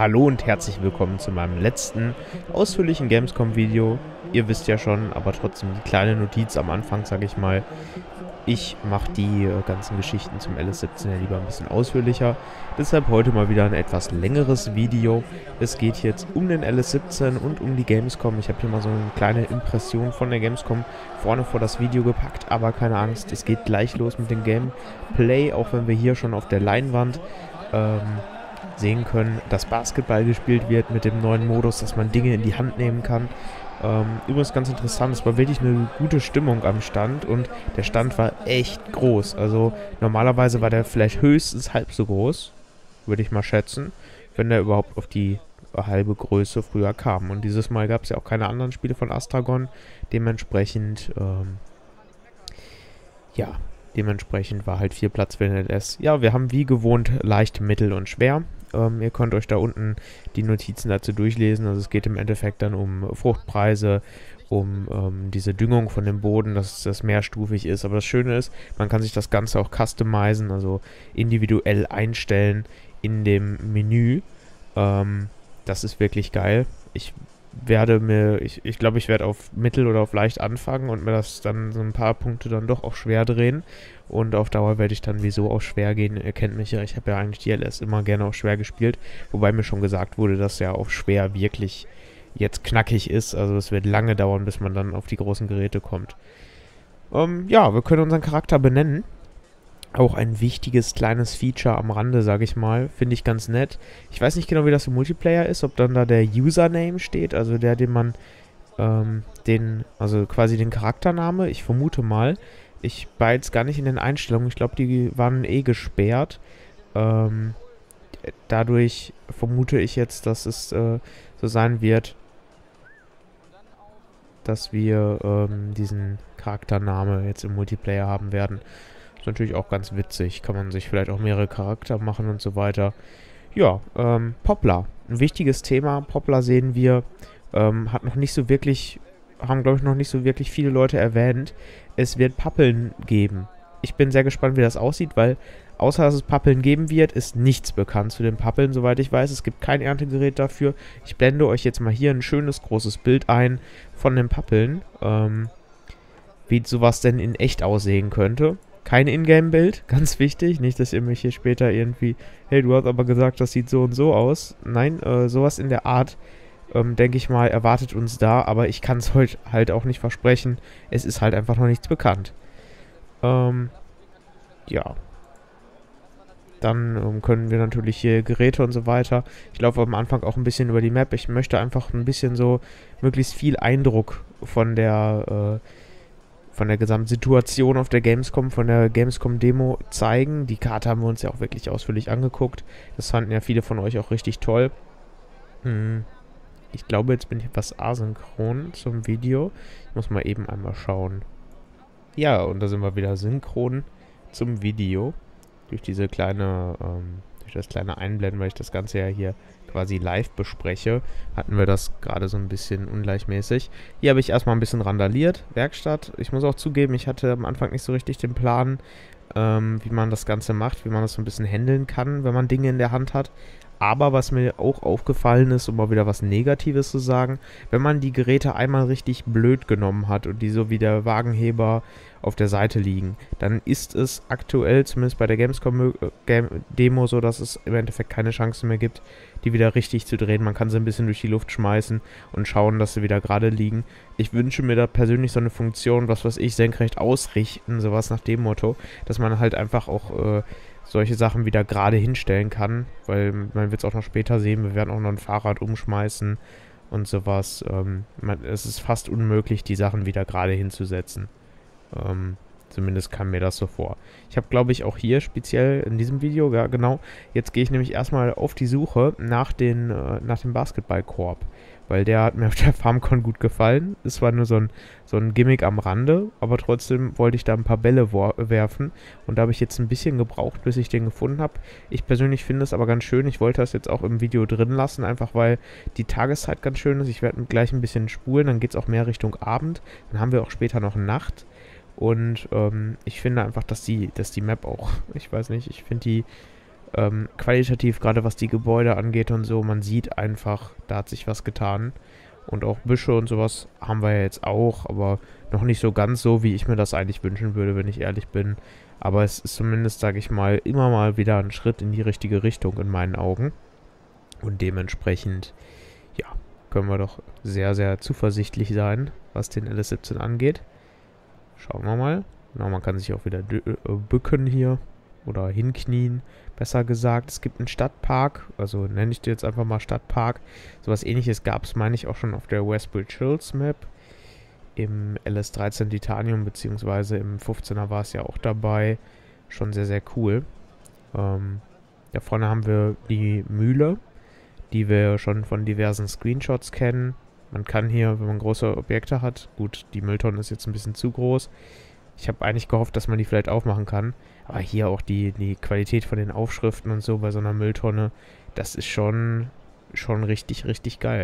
Hallo und herzlich willkommen zu meinem letzten ausführlichen Gamescom-Video. Ihr wisst ja schon, aber trotzdem die kleine Notiz am Anfang, sage ich mal. Ich mache die ganzen Geschichten zum LS17 ja lieber ein bisschen ausführlicher. Deshalb heute mal wieder ein etwas längeres Video. Es geht jetzt um den LS17 und um die Gamescom. Ich habe hier mal so eine kleine Impression von der Gamescom vorne vor das Video gepackt, aber keine Angst, es geht gleich los mit dem Gameplay, auch wenn wir hier schon auf der Leinwand sehen können, dass Basketball gespielt wird mit dem neuen Modus, dass man Dinge in die Hand nehmen kann. Übrigens ganz interessant, es war wirklich eine gute Stimmung am Stand und der Stand war echt groß. Also normalerweise war der vielleicht höchstens halb so groß, würde ich mal schätzen, wenn der überhaupt auf die halbe Größe früher kam. Und dieses Mal gab es ja auch keine anderen Spiele von Astragon, dementsprechend, dementsprechend war halt viel Platz für den LS. Ja, wir haben wie gewohnt leicht, mittel und schwer. Ihr könnt euch da unten die Notizen dazu durchlesen. Also es geht im Endeffekt dann um Fruchtpreise, um diese Düngung von dem Boden, dass das mehrstufig ist. Aber das Schöne ist, man kann sich das Ganze auch customizen, also individuell einstellen in dem Menü. Das ist wirklich geil. Ich glaube, ich werde auf mittel oder auf leicht anfangen und mir das dann so ein paar Punkte dann doch auf schwer drehen. Und auf Dauer werde ich dann wieso auf schwer gehen. Ihr kennt mich ja, ich habe ja eigentlich die LS immer gerne auf schwer gespielt. Wobei mir schon gesagt wurde, dass ja auf schwer wirklich jetzt knackig ist. Also es wird lange dauern, bis man dann auf die großen Geräte kommt. Ja, wir können unseren Charakter benennen. Auch ein wichtiges kleines Feature am Rande, sage ich mal. Finde ich ganz nett. Ich weiß nicht genau, wie das im Multiplayer ist, ob dann da der Username steht, also der, den man, also quasi den Charaktername. Ich vermute mal. Ich war jetzt gar nicht in den Einstellungen. Ich glaube, die waren eh gesperrt. Dadurch vermute ich jetzt, dass es so sein wird, dass wir diesen Charaktername jetzt im Multiplayer haben werden. Ist natürlich auch ganz witzig. Kann man sich vielleicht auch mehrere Charakter machen und so weiter. Ja, Poplar. Ein wichtiges Thema. Poplar sehen wir, hat noch nicht so wirklich, haben glaube ich noch nicht so wirklich viele Leute erwähnt. Es wird Pappeln geben. Ich bin sehr gespannt, wie das aussieht, weil außer dass es Pappeln geben wird, ist nichts bekannt zu den Pappeln, soweit ich weiß. Es gibt kein Erntegerät dafür. Ich blende euch jetzt mal hier ein schönes, großes Bild ein von den Pappeln. Wie sowas denn in echt aussehen könnte. Kein Ingame-Bild, ganz wichtig. Nicht, dass ihr mich hier später irgendwie, hey, du hast aber gesagt, das sieht so und so aus. Nein, sowas in der Art, denke ich mal, erwartet uns da. Aber ich kann es heute halt auch nicht versprechen. Es ist halt einfach noch nichts bekannt. Ja. Dann können wir natürlich hier Geräte und so weiter. Ich laufe am Anfang auch ein bisschen über die Map. Ich möchte einfach ein bisschen so möglichst viel Eindruck von der Gesamtsituation auf der Gamescom, von der Gamescom-Demo zeigen. Die Karte haben wir uns ja auch wirklich ausführlich angeguckt. Das fanden ja viele von euch auch richtig toll. Ich glaube, jetzt bin ich etwas asynchron zum Video. Ich muss mal eben einmal schauen. Ja, und da sind wir wieder synchron zum Video. Durch diese kleine, durch das kleine Einblenden, weil ich das Ganze ja hier quasi live bespreche, hatten wir das gerade so ein bisschen ungleichmäßig. Hier habe ich erstmal ein bisschen randaliert, Werkstatt. Ich muss auch zugeben, ich hatte am Anfang nicht so richtig den Plan, wie man das Ganze macht, wie man das so ein bisschen handeln kann, wenn man Dinge in der Hand hat. Aber was mir auch aufgefallen ist, um mal wieder was Negatives zu sagen, wenn man die Geräte einmal richtig blöd genommen hat und die so wie der Wagenheber auf der Seite liegen, dann ist es aktuell, zumindest bei der Gamescom-Demo, so, dass es im Endeffekt keine Chance mehr gibt, die wieder richtig zu drehen. Man kann sie ein bisschen durch die Luft schmeißen und schauen, dass sie wieder gerade liegen. Ich wünsche mir da persönlich so eine Funktion, was weiß ich, senkrecht ausrichten, sowas nach dem Motto, dass man halt einfach auch solche Sachen wieder gerade hinstellen kann, weil man wird es auch noch später sehen, wir werden auch noch ein Fahrrad umschmeißen und sowas. Es ist fast unmöglich, die Sachen wieder gerade hinzusetzen. Zumindest kam mir das so vor. Ich habe, glaube ich, auch hier speziell in diesem Video, ja genau, jetzt gehe ich nämlich erstmal auf die Suche nach dem Basketballkorb, weil der hat mir auf der FarmCon gut gefallen. Es war nur so ein Gimmick am Rande, aber trotzdem wollte ich da ein paar Bälle werfen und da habe ich jetzt ein bisschen gebraucht, bis ich den gefunden habe. Ich persönlich finde es aber ganz schön. Ich wollte das jetzt auch im Video drin lassen, einfach weil die Tageszeit ganz schön ist. Ich werde gleich ein bisschen spulen, dann geht es auch mehr Richtung Abend. Dann haben wir auch später noch Nacht. Und ich finde einfach, dass die Map auch, ich weiß nicht, ich finde die Qualitativ, gerade was die Gebäude angeht und so, man sieht einfach, da hat sich was getan. Und auch Büsche und sowas haben wir ja jetzt auch, aber noch nicht so ganz so, wie ich mir das eigentlich wünschen würde, wenn ich ehrlich bin. Aber es ist zumindest, sage ich mal, immer mal wieder ein Schritt in die richtige Richtung in meinen Augen. Und dementsprechend, ja, können wir doch sehr, sehr zuversichtlich sein, was den LS17 angeht. Schauen wir mal. Na, man kann sich auch wieder bücken hier oder hinknien, besser gesagt. Es gibt einen Stadtpark, also nenne ich dir jetzt einfach mal Stadtpark. Sowas ähnliches gab es, meine ich, auch schon auf der Westbridge Hills Map. Im LS13 Titanium, beziehungsweise im 15er war es ja auch dabei. Schon sehr, sehr cool. Da vorne haben wir die Mühle, die wir schon von diversen Screenshots kennen. Man kann hier, wenn man große Objekte hat, gut, die Mülltonne ist jetzt ein bisschen zu groß. Ich habe eigentlich gehofft, dass man die vielleicht aufmachen kann. Aber hier auch die Qualität von den Aufschriften und so bei so einer Mülltonne, das ist schon richtig, richtig geil.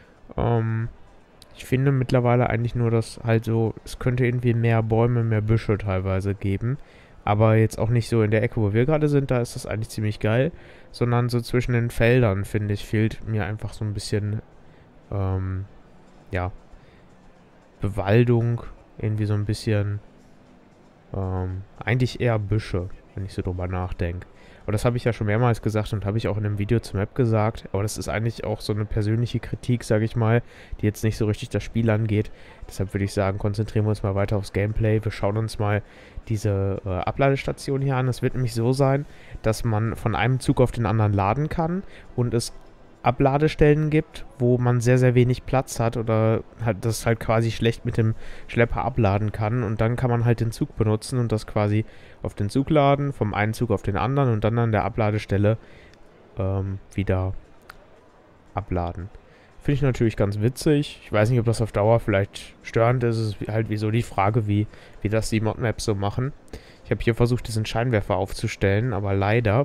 Ich finde mittlerweile eigentlich nur, dass halt so, es könnte irgendwie mehr Bäume, mehr Büsche teilweise geben. Aber jetzt auch nicht so in der Ecke, wo wir gerade sind, da ist das eigentlich ziemlich geil. Sondern so zwischen den Feldern, finde ich, fehlt mir einfach so ein bisschen, ja, Bewaldung, irgendwie so ein bisschen, eigentlich eher Büsche, wenn ich so drüber nachdenke. Aber das habe ich ja schon mehrmals gesagt und habe ich auch in einem Video zur Map gesagt. Aber das ist eigentlich auch so eine persönliche Kritik, sage ich mal, die jetzt nicht so richtig das Spiel angeht. Deshalb würde ich sagen, konzentrieren wir uns mal weiter aufs Gameplay. Wir schauen uns mal diese Abladestation hier an. Es wird nämlich so sein, dass man von einem Zug auf den anderen laden kann und es Abladestellen gibt, wo man sehr, sehr wenig Platz hat oder halt das halt quasi schlecht mit dem Schlepper abladen kann und dann kann man halt den Zug benutzen und das quasi auf den Zug laden, vom einen Zug auf den anderen und dann an der Abladestelle wieder abladen. Finde ich natürlich ganz witzig. Ich weiß nicht, ob das auf Dauer vielleicht störend ist. Es ist halt wieso die Frage, wie das die Modmaps so machen. Ich habe hier versucht, diesen Scheinwerfer aufzustellen, aber leider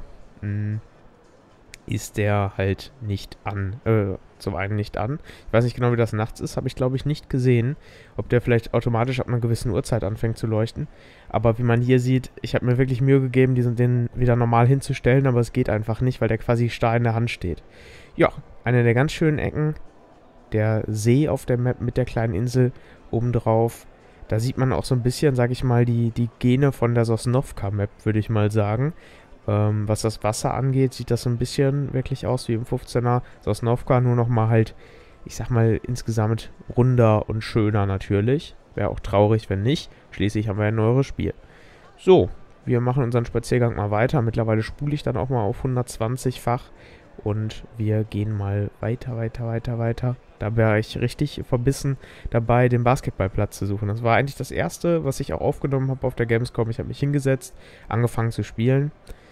ist der halt nicht an. Zum einen nicht an. Ich weiß nicht genau, wie das nachts ist, habe ich glaube ich nicht gesehen. Ob der vielleicht automatisch ab einer gewissen Uhrzeit anfängt zu leuchten. Aber wie man hier sieht, ich habe mir wirklich Mühe gegeben, den wieder normal hinzustellen, aber es geht einfach nicht, weil der quasi starr in der Hand steht. Ja, eine der ganz schönen Ecken. Der See auf der Map mit der kleinen Insel obendrauf. Da sieht man auch so ein bisschen, sage ich mal, die Gene von der Sosnovka-Map, würde ich mal sagen. Was das Wasser angeht, sieht das so ein bisschen wirklich aus wie im 15er Sosnovka, nur nochmal halt, ich sag mal, insgesamt runder und schöner natürlich. Wäre auch traurig, wenn nicht. Schließlich haben wir ein neueres Spiel. So, wir machen unseren Spaziergang mal weiter. Mittlerweile spule ich dann auch mal auf 120-fach. Und wir gehen mal weiter. Da wäre ich richtig verbissen dabei, den Basketballplatz zu suchen. Das war eigentlich das Erste, was ich auch aufgenommen habe auf der Gamescom. Ich habe mich hingesetzt, angefangen zu spielen.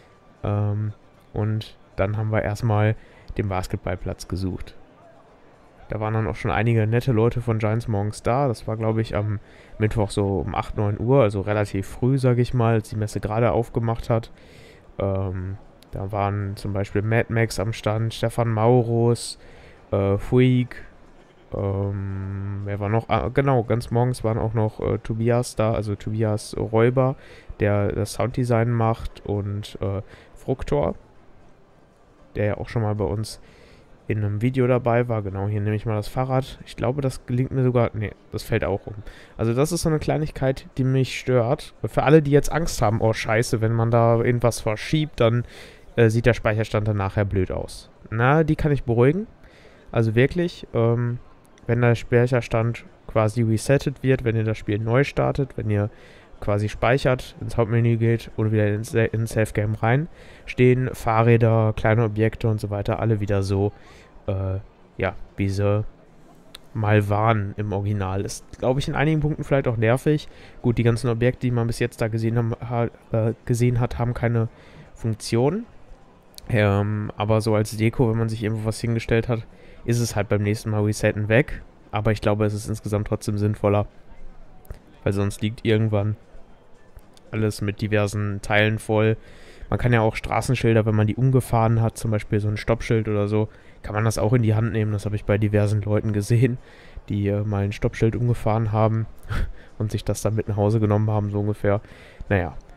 Und dann haben wir erstmal den Basketballplatz gesucht. Da waren dann auch schon einige nette Leute von Giants morgens da. Das war, glaube ich, am Mittwoch so um 8, 9 Uhr, also relativ früh, sage ich mal, als die Messe gerade aufgemacht hat. Da waren zum Beispiel Mad Max am Stand, Stefan Maurus, Fuig, wer war noch? Ah, genau, ganz morgens waren auch noch Tobias da, also Tobias Räuber, der das Sounddesign macht, und Fruktor, der ja auch schon mal bei uns in einem Video dabei war. Genau, hier nehme ich mal das Fahrrad. Ich glaube, das gelingt mir sogar. Ne, das fällt auch um. Also das ist so eine Kleinigkeit, die mich stört. Für alle, die jetzt Angst haben, oh scheiße, wenn man da irgendwas verschiebt, dann sieht der Speicherstand dann nachher blöd aus. Na, die kann ich beruhigen. Also wirklich, wenn der Speicherstand quasi resettet wird, wenn ihr das Spiel neu startet, wenn ihr quasi speichert, ins Hauptmenü geht oder wieder ins Safe Game rein, stehen Fahrräder, kleine Objekte und so weiter alle wieder so, ja, wie sie mal waren im Original. Ist, glaube ich, in einigen Punkten vielleicht auch nervig. Gut, die ganzen Objekte, die man bis jetzt da gesehen hat, haben keine Funktion. Aber so als Deko, wenn man sich irgendwo was hingestellt hat, ist es halt beim nächsten Mal resetten weg. Aber ich glaube, es ist insgesamt trotzdem sinnvoller, weil sonst liegt irgendwann alles mit diversen Teilen voll. Man kann ja auch Straßenschilder, wenn man die umgefahren hat, zum Beispiel so ein Stoppschild oder so, kann man das auch in die Hand nehmen. Das habe ich bei diversen Leuten gesehen, die mal ein Stoppschild umgefahren haben und sich das dann mit nach Hause genommen haben, so ungefähr. Naja,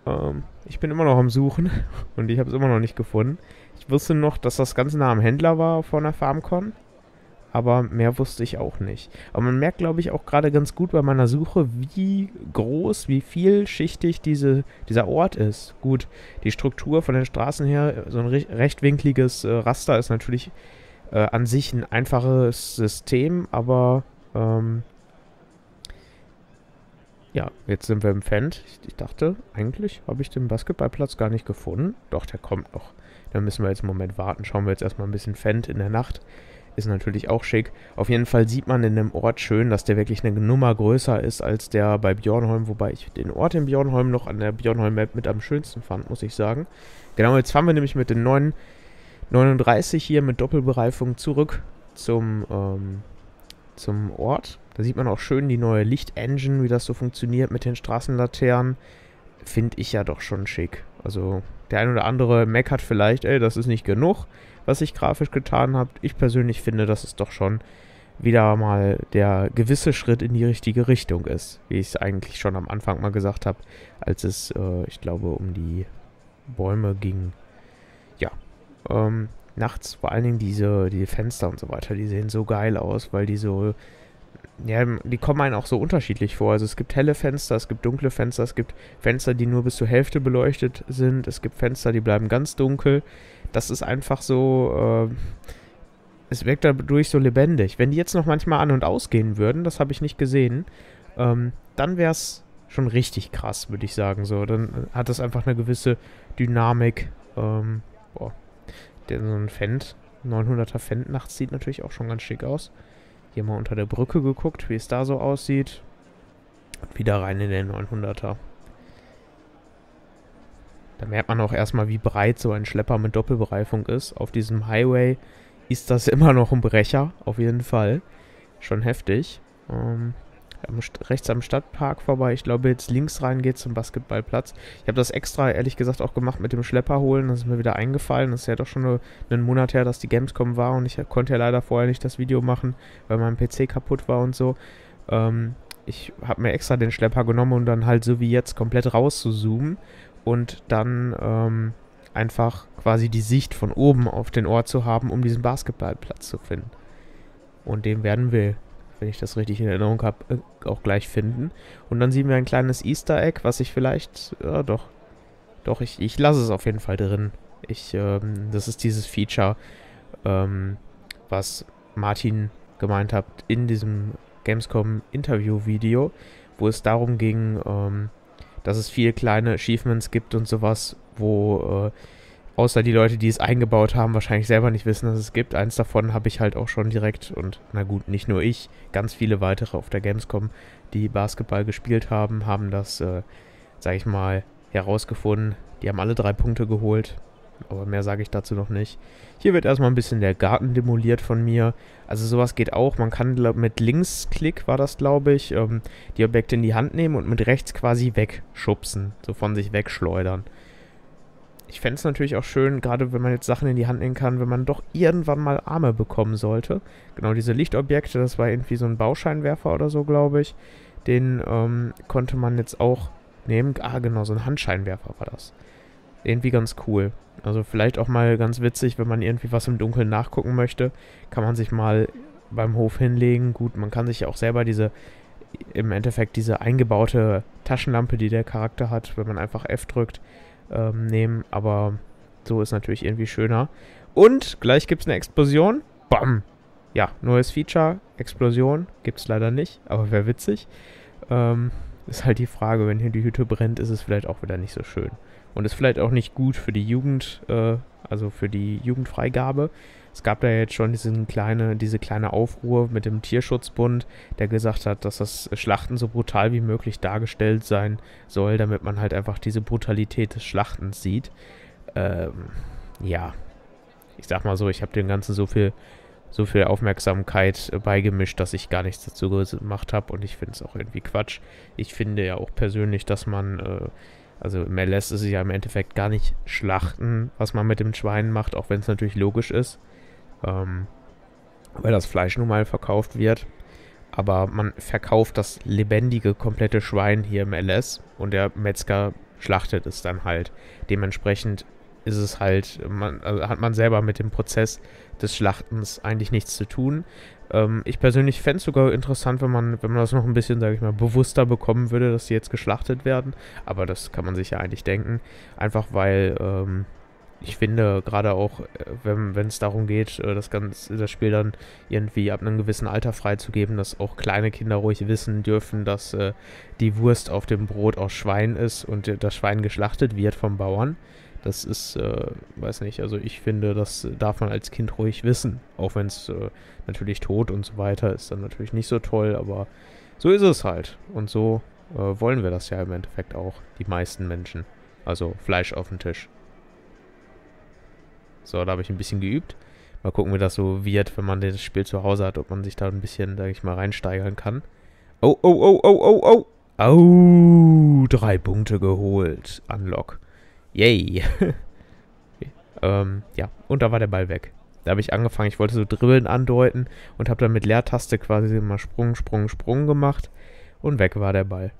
Ich bin immer noch am Suchen und ich habe es immer noch nicht gefunden. Ich wusste noch, dass das ganz nah am Händler war von der FarmCon, aber mehr wusste ich auch nicht. Aber man merkt, glaube ich, auch gerade ganz gut bei meiner Suche, wie groß, wie vielschichtig dieser Ort ist. Gut, die Struktur von den Straßen her, so ein rechtwinkliges Raster ist natürlich an sich ein einfaches System, aber ja, jetzt sind wir im Fendt. Ich dachte, eigentlich habe ich den Basketballplatz gar nicht gefunden. Doch, der kommt noch. Da müssen wir jetzt einen Moment warten. Schauen wir jetzt erstmal ein bisschen Fendt in der Nacht. Ist natürlich auch schick. Auf jeden Fall sieht man in dem Ort schön, dass der wirklich eine Nummer größer ist als der bei Björnholm, wobei ich den Ort in Björnholm noch an der Björnholm-Map mit am schönsten fand, muss ich sagen. Genau, jetzt fahren wir nämlich mit den 939 hier mit Doppelbereifung zurück zum Ort. Da sieht man auch schön die neue Lichtengine, wie das so funktioniert mit den Straßenlaternen. Finde ich ja doch schon schick. Also der ein oder andere meckert vielleicht, ey, das ist nicht genug, was ich grafisch getan habe. Ich persönlich finde, dass es doch schon wieder mal der gewisse Schritt in die richtige Richtung ist. Wie ich es eigentlich schon am Anfang mal gesagt habe, als es, ich glaube, um die Bäume ging. Ja, nachts vor allen Dingen die Fenster und so weiter, die sehen so geil aus, weil die so, ja, die kommen einem auch so unterschiedlich vor. Also es gibt helle Fenster, es gibt dunkle Fenster, es gibt Fenster, die nur bis zur Hälfte beleuchtet sind, es gibt Fenster, die bleiben ganz dunkel. Das ist einfach so, es wirkt dadurch so lebendig. Wenn die jetzt noch manchmal an- und ausgehen würden, das habe ich nicht gesehen, dann wäre es schon richtig krass, würde ich sagen. So, dann hat das einfach eine gewisse Dynamik. So ein Fendt, 900er Fendt nachts sieht natürlich auch schon ganz schick aus. Hier mal unter der Brücke geguckt, wie es da so aussieht. Und wieder rein in den 900er. Da merkt man auch erstmal, wie breit so ein Schlepper mit Doppelbereifung ist. Auf diesem Highway ist das immer noch ein Brecher, auf jeden Fall. Schon heftig. Rechts am Stadtpark vorbei. Ich glaube, jetzt links rein geht zum Basketballplatz. Ich habe das extra, ehrlich gesagt, auch gemacht mit dem Schlepper holen. Das ist mir wieder eingefallen. Das ist ja doch schon einen Monat her, dass die Gamescom war. Und ich konnte ja leider vorher nicht das Video machen, weil mein PC kaputt war und so. Ich habe mir extra den Schlepper genommen, um dann halt so wie jetzt komplett rauszuzoomen. Und dann einfach quasi die Sicht von oben auf den Ort zu haben, um diesen Basketballplatz zu finden. Und den werden wir, wenn ich das richtig in Erinnerung habe, auch gleich finden. Und dann sehen wir ein kleines Easter Egg, was ich vielleicht, ich lasse es auf jeden Fall drin. Das ist dieses Feature, was Martin gemeint hat in diesem Gamescom-Interview-Video, wo es darum ging, dass es viele kleine Achievements gibt und sowas, wo außer die Leute, die es eingebaut haben, wahrscheinlich selber nicht wissen, dass es gibt. Eins davon habe ich halt auch schon direkt und, na gut, nicht nur ich, ganz viele weitere auf der Gamescom, die Basketball gespielt haben, haben das, sag ich mal, herausgefunden. Die haben alle 3 Punkte geholt, aber mehr sage ich dazu noch nicht. Hier wird erstmal ein bisschen der Garten demoliert von mir. Also sowas geht auch. Man kann mit Linksklick, war das glaube ich, die Objekte in die Hand nehmen und mit rechts quasi wegschubsen, so von sich wegschleudern. Ich fände es natürlich auch schön, gerade wenn man jetzt Sachen in die Hand nehmen kann, wenn man doch irgendwann mal Arme bekommen sollte. Genau, diese Lichtobjekte, das war irgendwie so ein Bauscheinwerfer oder so, glaube ich. Den konnte man jetzt auch nehmen. Ah, genau, so ein Handscheinwerfer war das. Irgendwie ganz cool. Also vielleicht auch mal ganz witzig, wenn man irgendwie was im Dunkeln nachgucken möchte, kann man sich mal beim Hof hinlegen. Gut, man kann sich ja auch selber im Endeffekt diese eingebaute Taschenlampe, die der Charakter hat, wenn man einfach F drückt, nehmen, aber so ist natürlich irgendwie schöner. Und gleich gibt es eine Explosion. Bam! Ja, neues Feature, Explosion, gibt es leider nicht, aber wäre witzig. Ist halt die Frage, wenn hier die Hütte brennt, ist es vielleicht auch wieder nicht so schön. Und ist vielleicht auch nicht gut für die Jugend, also für die Jugendfreigabe. Es gab da jetzt schon diese kleine Aufruhr mit dem Tierschutzbund, der gesagt hat, dass das Schlachten so brutal wie möglich dargestellt sein soll, damit man halt einfach diese Brutalität des Schlachtens sieht. Ja, ich sag mal so, ich habe dem Ganzen so viel Aufmerksamkeit beigemischt, dass ich gar nichts dazu gemacht habe und ich finde es auch irgendwie Quatsch. Ich finde ja auch persönlich, dass man, also im LS ist es ja im Endeffekt gar nicht Schlachten, was man mit dem Schwein macht, auch wenn es natürlich logisch ist, weil das Fleisch nun mal verkauft wird. Aber man verkauft das lebendige, komplette Schwein hier im LS und der Metzger schlachtet es dann halt. Dementsprechend ist es halt, also hat man selber mit dem Prozess des Schlachtens eigentlich nichts zu tun. Ich persönlich fände es sogar interessant, wenn man das noch ein bisschen, sage ich mal, bewusster bekommen würde, dass die jetzt geschlachtet werden. Aber das kann man sich ja eigentlich denken. Einfach weil ich finde, gerade auch, wenn es darum geht, das Spiel dann irgendwie ab einem gewissen Alter freizugeben, dass auch kleine Kinder ruhig wissen dürfen, dass die Wurst auf dem Brot aus Schwein ist und das Schwein geschlachtet wird vom Bauern. Das ist, weiß nicht, also ich finde, das darf man als Kind ruhig wissen. Auch wenn es natürlich tot und so weiter ist dann natürlich nicht so toll, aber so ist es halt. Und so wollen wir das ja im Endeffekt auch, die meisten Menschen. Also Fleisch auf den Tisch. So, da habe ich ein bisschen geübt. Mal gucken, wie das so wird, wenn man das Spiel zu Hause hat, ob man sich da ein bisschen, sag ich mal, reinsteigern kann. Oh, oh, oh, oh, oh, oh. Oh, 3 Punkte geholt. Unlock. Yay. Okay. Ja, und da war der Ball weg. Da habe ich angefangen, ich wollte so Dribbeln andeuten und habe dann mit Leertaste quasi immer Sprung, Sprung, Sprung gemacht und weg war der Ball.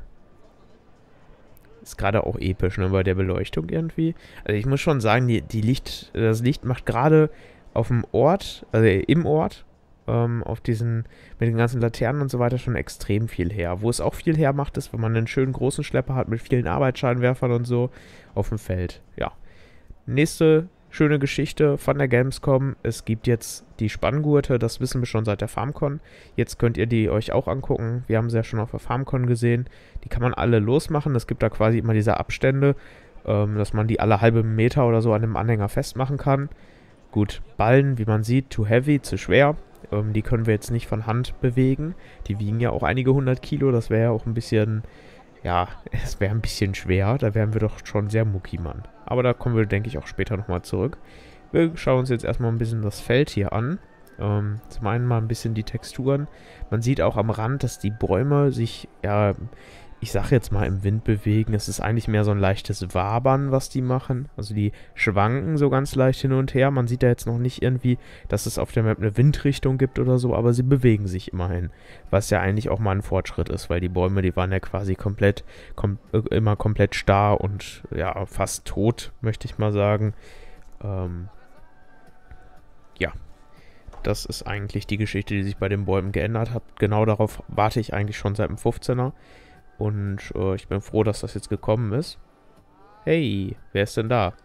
Ist gerade auch episch, ne, bei der Beleuchtung irgendwie. Also ich muss schon sagen, das Licht macht gerade auf dem Ort, also im Ort, auf mit den ganzen Laternen und so weiter schon extrem viel her. Wo es auch viel her macht, ist, wenn man einen schönen großen Schlepper hat mit vielen Arbeitsscheinwerfern und so auf dem Feld. Ja. Nächste schöne Geschichte von der Gamescom. Es gibt jetzt die Spanngurte, das wissen wir schon seit der FarmCon. Jetzt könnt ihr die euch auch angucken. Wir haben sie ja schon auf der FarmCon gesehen. Die kann man alle losmachen. Es gibt da quasi immer diese Abstände, dass man die alle halbe Meter oder so an dem Anhänger festmachen kann. Gut, Ballen, wie man sieht, too heavy, zu schwer. Die können wir jetzt nicht von Hand bewegen. Die wiegen ja auch einige 100 Kilo. Das wäre ja auch ein bisschen, ja, es wäre ein bisschen schwer. Da wären wir doch schon sehr Muckimann. Aber da kommen wir, denke ich, auch später nochmal zurück. Wir schauen uns jetzt erstmal ein bisschen das Feld hier an. Zum einen mal ein bisschen die Texturen. Man sieht auch am Rand, dass die Bäume sich, ja, ich sag jetzt mal im Wind bewegen. Es ist eigentlich mehr so ein leichtes Wabern, was die machen. Also die schwanken so ganz leicht hin und her. Man sieht da jetzt noch nicht irgendwie, dass es auf der Map eine Windrichtung gibt oder so, aber sie bewegen sich immerhin. Was ja eigentlich auch mal ein Fortschritt ist, weil die Bäume, die waren ja quasi immer komplett starr und ja, fast tot, möchte ich mal sagen. Ja. Das ist eigentlich die Geschichte, die sich bei den Bäumen geändert hat. Genau darauf warte ich eigentlich schon seit dem 15er. Und ich bin froh, dass das jetzt gekommen ist. Hey, wer ist denn da?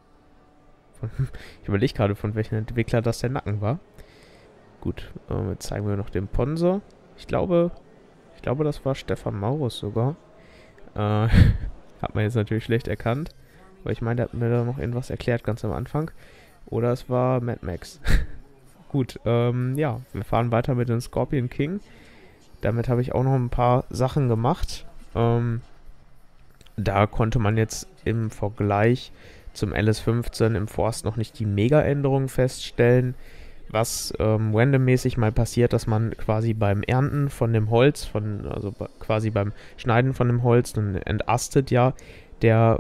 Ich überlege gerade, von welchem Entwickler das der Nacken war. Gut, jetzt zeigen wir noch den Ponser. Ich glaube, das war Stefan Maurus sogar. Hat man jetzt natürlich schlecht erkannt. Aber ich meine, der hat mir da noch irgendwas erklärt ganz am Anfang. Oder es war Mad Max. Gut, ja, wir fahren weiter mit dem Scorpion King. Damit habe ich auch noch ein paar Sachen gemacht. Da konnte man jetzt im Vergleich zum LS15 im Forst noch nicht die Mega-Änderungen feststellen. Was randommäßig mal passiert, dass man quasi beim Ernten von dem Holz, quasi beim Schneiden von dem Holz, dann entastet ja der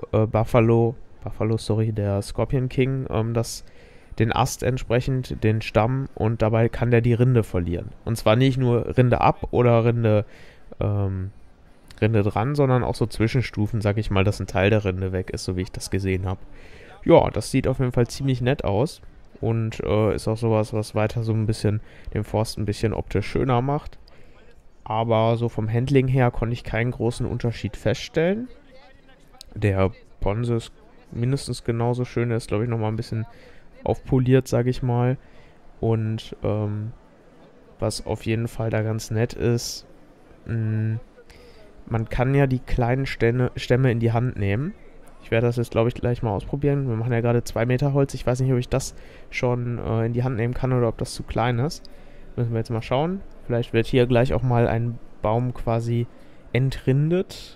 der Scorpion King, den Ast entsprechend, den Stamm, und dabei kann der die Rinde verlieren. Und zwar nicht nur Rinde ab oder Rinde dran, sondern auch so Zwischenstufen, sag ich mal, dass ein Teil der Rinde weg ist, so wie ich das gesehen habe. Ja, das sieht auf jeden Fall ziemlich nett aus und ist auch sowas, was weiter so ein bisschen den Forst ein bisschen optisch schöner macht. Aber so vom Handling her konnte ich keinen großen Unterschied feststellen. Der Ponse ist mindestens genauso schön, der ist, glaube ich, nochmal ein bisschen aufpoliert, sage ich mal. Und was auf jeden Fall da ganz nett ist, man kann ja die kleinen Stämme in die Hand nehmen. Ich werde das jetzt, glaube ich, gleich mal ausprobieren. Wir machen ja gerade 2 Meter Holz. Ich weiß nicht, ob ich das schon in die Hand nehmen kann oder ob das zu klein ist. Müssen wir jetzt mal schauen. Vielleicht wird hier gleich auch mal ein Baum quasi entrindet.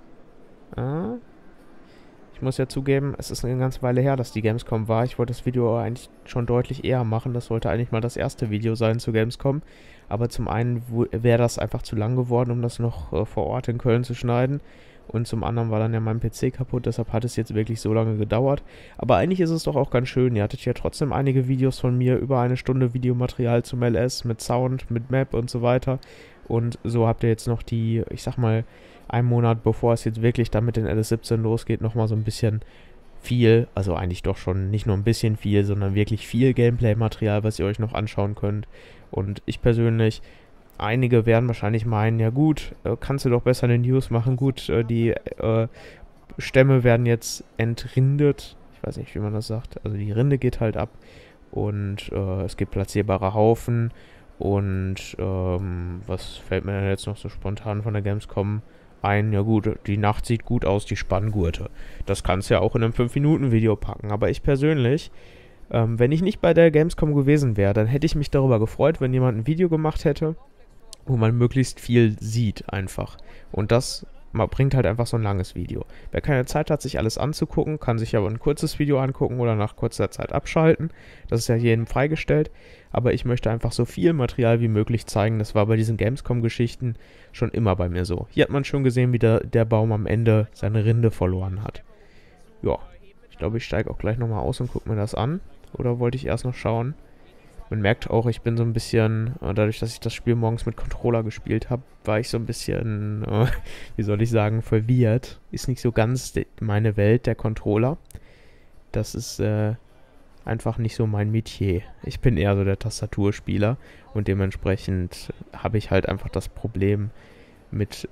Ich muss ja zugeben, es ist eine ganze Weile her, dass die Gamescom war. Ich wollte das Video eigentlich schon deutlich eher machen. Das sollte eigentlich mal das erste Video sein zur Gamescom. Aber zum einen wäre das einfach zu lang geworden, um das noch vor Ort in Köln zu schneiden. Und zum anderen war dann ja mein PC kaputt, deshalb hat es jetzt wirklich so lange gedauert. Aber eigentlich ist es doch auch ganz schön. Ihr hattet ja trotzdem einige Videos von mir, über 1 Stunde Videomaterial zum LS, mit Sound, mit Map und so weiter. Und so habt ihr jetzt noch die, ich sag mal, einen Monat bevor es jetzt wirklich dann mit den LS17 losgeht, nochmal so ein bisschen viel, also eigentlich doch schon nicht nur ein bisschen viel, sondern wirklich viel Gameplay-Material, was ihr euch noch anschauen könnt. Und ich persönlich, einige werden wahrscheinlich meinen, ja gut, kannst du doch besser eine News machen, gut, die Stämme werden jetzt entrindet, ich weiß nicht, wie man das sagt, also die Rinde geht halt ab und es gibt platzierbare Haufen und was fällt mir denn jetzt noch so spontan von der Gamescom ein? Ja gut, die Nacht sieht gut aus, die Spanngurte. Das kannst du ja auch in einem 5-Minuten-Video packen, aber ich persönlich, wenn ich nicht bei der Gamescom gewesen wäre, dann hätte ich mich darüber gefreut, wenn jemand ein Video gemacht hätte, wo man möglichst viel sieht einfach. Und das bringt halt einfach so ein langes Video. Wer keine Zeit hat, sich alles anzugucken, kann sich aber ein kurzes Video angucken oder nach kurzer Zeit abschalten. Das ist ja jedem freigestellt. Aber ich möchte einfach so viel Material wie möglich zeigen. Das war bei diesen Gamescom-Geschichten schon immer bei mir so. Hier hat man schon gesehen, wie der Baum am Ende seine Rinde verloren hat. Ja, ich glaube, ich steige auch gleich nochmal aus und gucke mir das an. Oder wollte ich erst noch schauen? Man merkt auch, ich bin so ein bisschen, dadurch, dass ich das Spiel morgens mit Controller gespielt habe, war ich so ein bisschen, wie soll ich sagen, verwirrt. Ist nicht so ganz meine Welt, der Controller. Das ist einfach nicht so mein Metier. Ich bin eher so der Tastaturspieler und dementsprechend habe ich halt einfach das Problem mit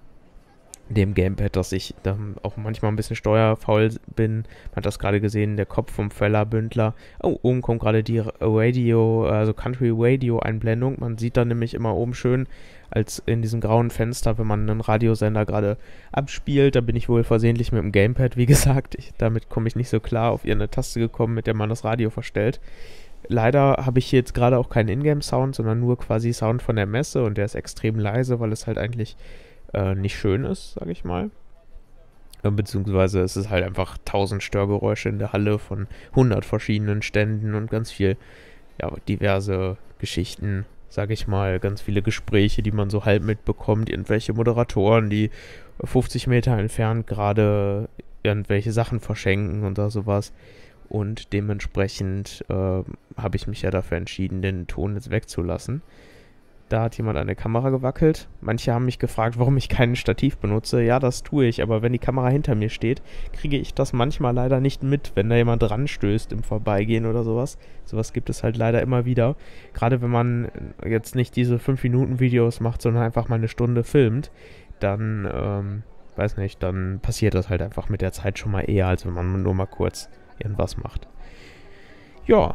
dem Gamepad, dass ich dann auch manchmal ein bisschen steuerfaul bin. Man hat das gerade gesehen, der Kopf vom Feller-Bündler. Oh, oben kommt gerade die Radio, also Country Radio Einblendung. Man sieht dann nämlich immer oben schön, als in diesem grauen Fenster, wenn man einen Radiosender gerade abspielt. Da bin ich wohl versehentlich mit dem Gamepad, wie gesagt. Damit komme ich nicht so klar, auf irgendeine Taste gekommen, mit der man das Radio verstellt. Leider habe ich hier jetzt gerade auch keinen Ingame-Sound, sondern nur quasi Sound von der Messe und der ist extrem leise, weil es halt eigentlich nicht schön ist, sage ich mal. Beziehungsweise es ist halt einfach 1000 Störgeräusche in der Halle von 100 verschiedenen Ständen und ganz viel, ja, diverse Geschichten, sage ich mal, ganz viele Gespräche, die man so halb mitbekommt, irgendwelche Moderatoren, die 50 Meter entfernt gerade irgendwelche Sachen verschenken und da sowas. Und dementsprechend habe ich mich ja dafür entschieden, den Ton jetzt wegzulassen. Da hat jemand an der Kamera gewackelt. Manche haben mich gefragt, warum ich keinen Stativ benutze. Ja, das tue ich, aber wenn die Kamera hinter mir steht, kriege ich das manchmal leider nicht mit, wenn da jemand dran stößt im Vorbeigehen oder sowas. Sowas gibt es halt leider immer wieder. Gerade wenn man jetzt nicht diese 5-Minuten-Videos macht, sondern einfach mal eine Stunde filmt, dann, weiß nicht, dann passiert das halt einfach mit der Zeit schon mal eher, als wenn man nur mal kurz irgendwas macht. Ja,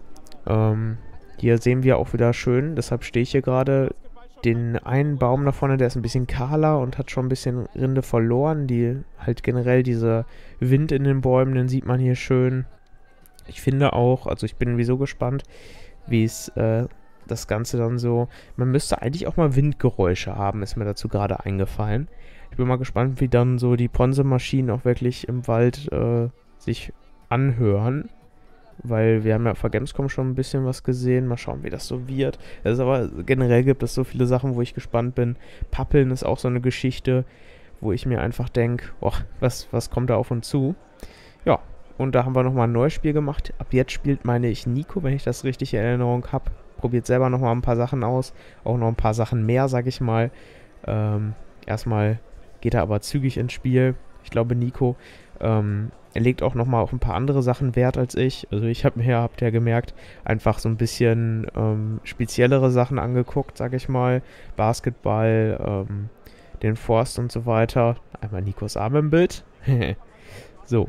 hier sehen wir auch wieder schön, deshalb stehe ich hier gerade, den einen Baum da vorne, der ist ein bisschen kahler und hat schon ein bisschen Rinde verloren. Die halt generell dieser Wind in den Bäumen, den sieht man hier schön. Ich finde auch, also ich bin sowieso gespannt, wie es das Ganze dann so, man müsste eigentlich auch mal Windgeräusche haben, ist mir dazu gerade eingefallen. Ich bin mal gespannt, wie dann so die Ponse-Maschinen auch wirklich im Wald sich anhören. Weil wir haben ja auf der Gamescom schon ein bisschen was gesehen. Mal schauen, wie das so wird. Also aber generell gibt es so viele Sachen, wo ich gespannt bin. Pappeln ist auch so eine Geschichte, wo ich mir einfach denke, was kommt da auf uns zu? Ja, und da haben wir nochmal ein neues Spiel gemacht. Ab jetzt spielt, meine ich, Nico, wenn ich das richtig in Erinnerung habe. Probiert selber nochmal ein paar Sachen aus. Auch noch ein paar Sachen mehr, sag ich mal. Erstmal geht er aber zügig ins Spiel. Ich glaube, Nico, er legt auch nochmal auf ein paar andere Sachen Wert als ich. Also ich habe mir, habt ihr gemerkt, einfach so ein bisschen speziellere Sachen angeguckt, sag ich mal. Basketball, den Forst und so weiter. Einmal Nikos Arm im Bild. So,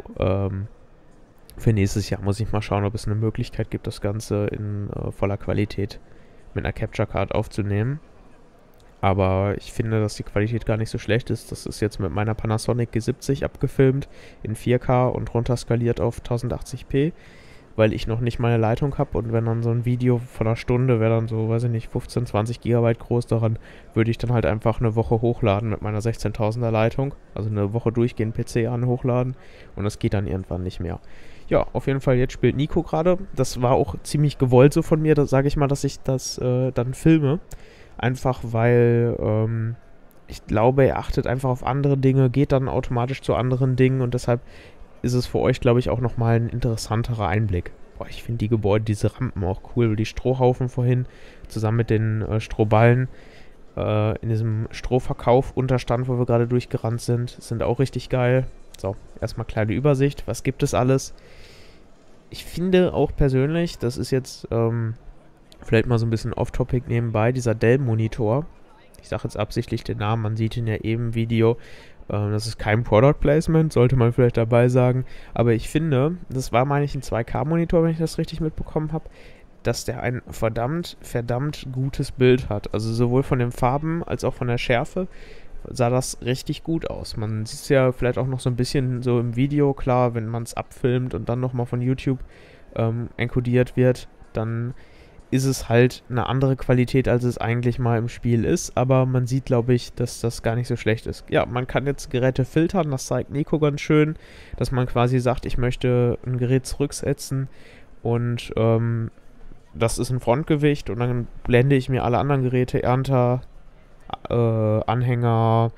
für nächstes Jahr muss ich mal schauen, ob es eine Möglichkeit gibt, das Ganze in voller Qualität mit einer Capture Card aufzunehmen. Aber ich finde, dass die Qualität gar nicht so schlecht ist. Das ist jetzt mit meiner Panasonic G70 abgefilmt in 4K und runterskaliert auf 1080p, weil ich noch nicht meine Leitung habe. Und wenn dann so ein Video von einer Stunde wäre dann so, weiß ich nicht, 15, 20 GB groß, daran würde ich dann halt einfach eine Woche hochladen mit meiner 16.000er Leitung. Also eine Woche durchgehend PC an hochladen und das geht dann irgendwann nicht mehr. Ja, auf jeden Fall, jetzt spielt Nico gerade. Das war auch ziemlich gewollt so von mir, sage ich mal, dass ich das dann filme. Einfach weil ich glaube, er achtet einfach auf andere Dinge, geht dann automatisch zu anderen Dingen und deshalb ist es für euch, glaube ich, auch nochmal ein interessanterer Einblick. Boah, ich finde die Gebäude, diese Rampen auch cool, die Strohhaufen vorhin zusammen mit den Strohballen. in diesem Strohverkauf-Unterstand, wo wir gerade durchgerannt sind auch richtig geil. So, erstmal kleine Übersicht. Was gibt es alles? Ich finde auch persönlich, das ist jetzt vielleicht mal so ein bisschen off-topic nebenbei, dieser Dell-Monitor. Ich sage jetzt absichtlich den Namen, man sieht ihn ja eben im Video. Das ist kein Product Placement, sollte man vielleicht dabei sagen. Aber ich finde, das war, meine ich, ein 2K-Monitor, wenn ich das richtig mitbekommen habe, dass der ein verdammt gutes Bild hat. Also sowohl von den Farben als auch von der Schärfe sah das richtig gut aus. Man sieht es ja vielleicht auch noch so ein bisschen so im Video, klar, wenn man es abfilmt und dann nochmal von YouTube enkodiert wird, dann ist es halt eine andere Qualität, als es eigentlich mal im Spiel ist, aber man sieht, glaube ich, dass das gar nicht so schlecht ist. Ja, man kann jetzt Geräte filtern, das zeigt Nico ganz schön, dass man quasi sagt, ich möchte ein Gerät zurücksetzen und das ist ein Frontgewicht und dann blende ich mir alle anderen Geräte, Ernter, Anhänger,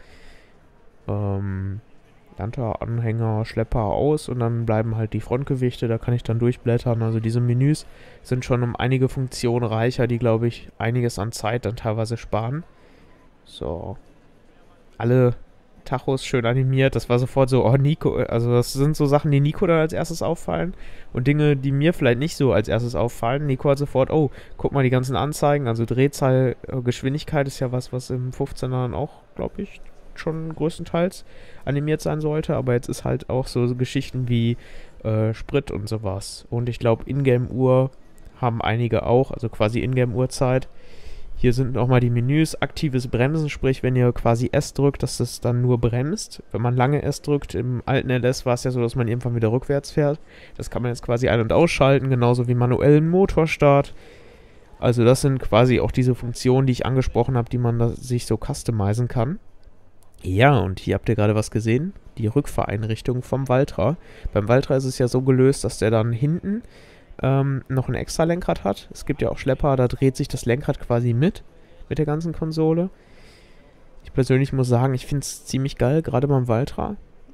Anhänger, Schlepper aus und dann bleiben halt die Frontgewichte, da kann ich dann durchblättern. Also diese Menüs sind schon um einige Funktionen reicher, die, glaube ich, einiges an Zeit dann teilweise sparen. So. Alle Tachos schön animiert, das war sofort so, oh Nico, also das sind so Sachen, die Nico dann als erstes auffallen und Dinge, die mir vielleicht nicht so als erstes auffallen. Nico hat sofort, oh, guck mal die ganzen Anzeigen, also Drehzahl, Geschwindigkeit ist ja was im 15er dann auch, glaube ich, schon größtenteils animiert sein sollte, aber jetzt ist halt auch so Geschichten wie Sprit und sowas. Und ich glaube, Ingame-Uhr haben einige auch, also quasi Ingame-Uhrzeit. Hier sind nochmal die Menüs, aktives Bremsen, sprich, wenn ihr quasi S drückt, dass das dann nur bremst. Wenn man lange S drückt, im alten LS war es ja so, dass man irgendwann wieder rückwärts fährt. Das kann man jetzt quasi ein- und ausschalten, genauso wie manuellen Motorstart. Also das sind quasi auch diese Funktionen, die ich angesprochen habe, die man da sich so customizen kann. Ja, und hier habt ihr gerade was gesehen, die Rückfahreinrichtung vom Valtra. Beim Valtra ist es ja so gelöst, dass der dann hinten noch ein extra Lenkrad hat. Es gibt ja auch Schlepper, da dreht sich das Lenkrad quasi mit der ganzen Konsole. Ich persönlich muss sagen, ich finde es ziemlich geil, gerade beim Valtra.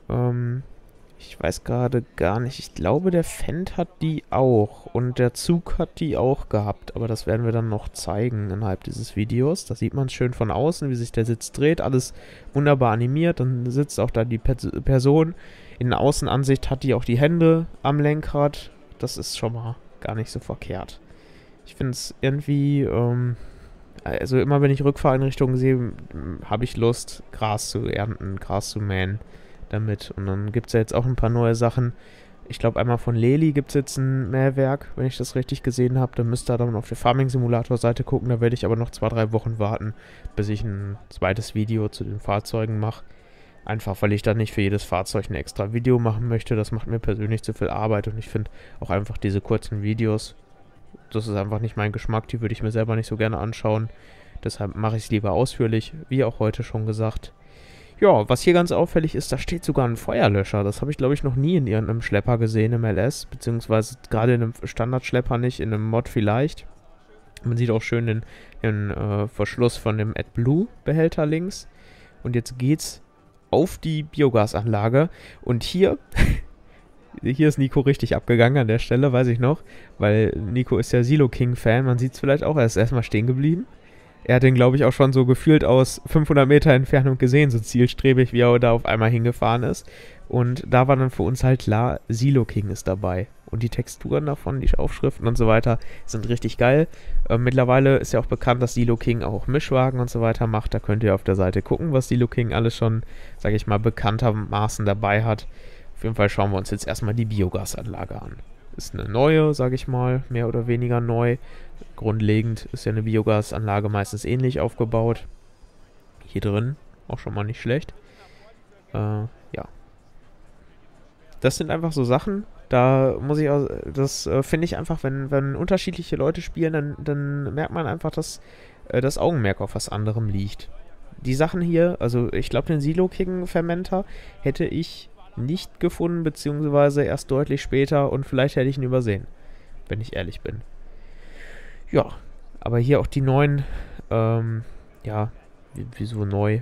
Ich weiß gerade gar nicht, ich glaube der Fendt hat die auch und der Zug hat die auch gehabt, aber das werden wir dann noch zeigen innerhalb dieses Videos. Da sieht man es schön von außen, wie sich der Sitz dreht, alles wunderbar animiert, dann sitzt auch da die Person. In der Außenansicht hat die auch die Hände am Lenkrad. Das ist schon mal gar nicht so verkehrt. Ich finde es irgendwie, also immer wenn ich Rückfahreinrichtungen sehe, habe ich Lust, Gras zu ernten, Gras zu mähen damit. Und dann gibt es ja jetzt auch ein paar neue Sachen. Ich glaube, einmal von Lely gibt es jetzt ein Mähwerk, wenn ich das richtig gesehen habe. Dann müsst ihr dann auf der Farming-Simulator-Seite gucken. Da werde ich aber noch 2-3 Wochen warten, bis ich ein zweites Video zu den Fahrzeugen mache. Einfach, weil ich dann nicht für jedes Fahrzeug ein extra Video machen möchte. Das macht mir persönlich zu viel Arbeit und ich finde auch einfach diese kurzen Videos, das ist einfach nicht mein Geschmack. Die würde ich mir selber nicht so gerne anschauen. Deshalb mache ich es lieber ausführlich, wie auch heute schon gesagt. Ja, was hier ganz auffällig ist, da steht sogar ein Feuerlöscher. Das habe ich, glaube ich, noch nie in irgendeinem Schlepper gesehen im LS, beziehungsweise gerade in einem Standardschlepper nicht, in einem Mod vielleicht. Man sieht auch schön den Verschluss von dem AdBlue-Behälter links. Und jetzt geht's auf die Biogasanlage. Und hier ist Nico richtig abgegangen an der Stelle, weiß ich noch, weil Nico ist ja Silo King-Fan. Man sieht es vielleicht auch, er ist erstmal stehen geblieben. Er hat den, glaube ich, auch schon so gefühlt aus 500 Meter Entfernung gesehen, so zielstrebig, wie er da auf einmal hingefahren ist. Und da war dann für uns halt klar, Silo King ist dabei. Und die Texturen davon, die Aufschriften und so weiter, sind richtig geil. Mittlerweile ist ja auch bekannt, dass Silo King auch Mischwagen und so weiter macht. Da könnt ihr auf der Seite gucken, was Silo King alles schon, sage ich mal, bekanntermaßen dabei hat. Auf jeden Fall schauen wir uns jetzt erstmal die Biogasanlage an. Ist eine neue, sage ich mal, mehr oder weniger neu. Grundlegend ist ja eine Biogasanlage meistens ähnlich aufgebaut. Hier drin auch schon mal nicht schlecht. Ja. Das sind einfach so Sachen, da muss ich auch, das finde ich einfach, wenn unterschiedliche Leute spielen, dann merkt man einfach, dass das Augenmerk auf was anderem liegt. Die Sachen hier, also ich glaube den Silo King Fermenter hätte ich nicht gefunden, beziehungsweise erst deutlich später und vielleicht hätte ich ihn übersehen, wenn ich ehrlich bin. Ja, aber hier auch die neuen, ja, wieso neu,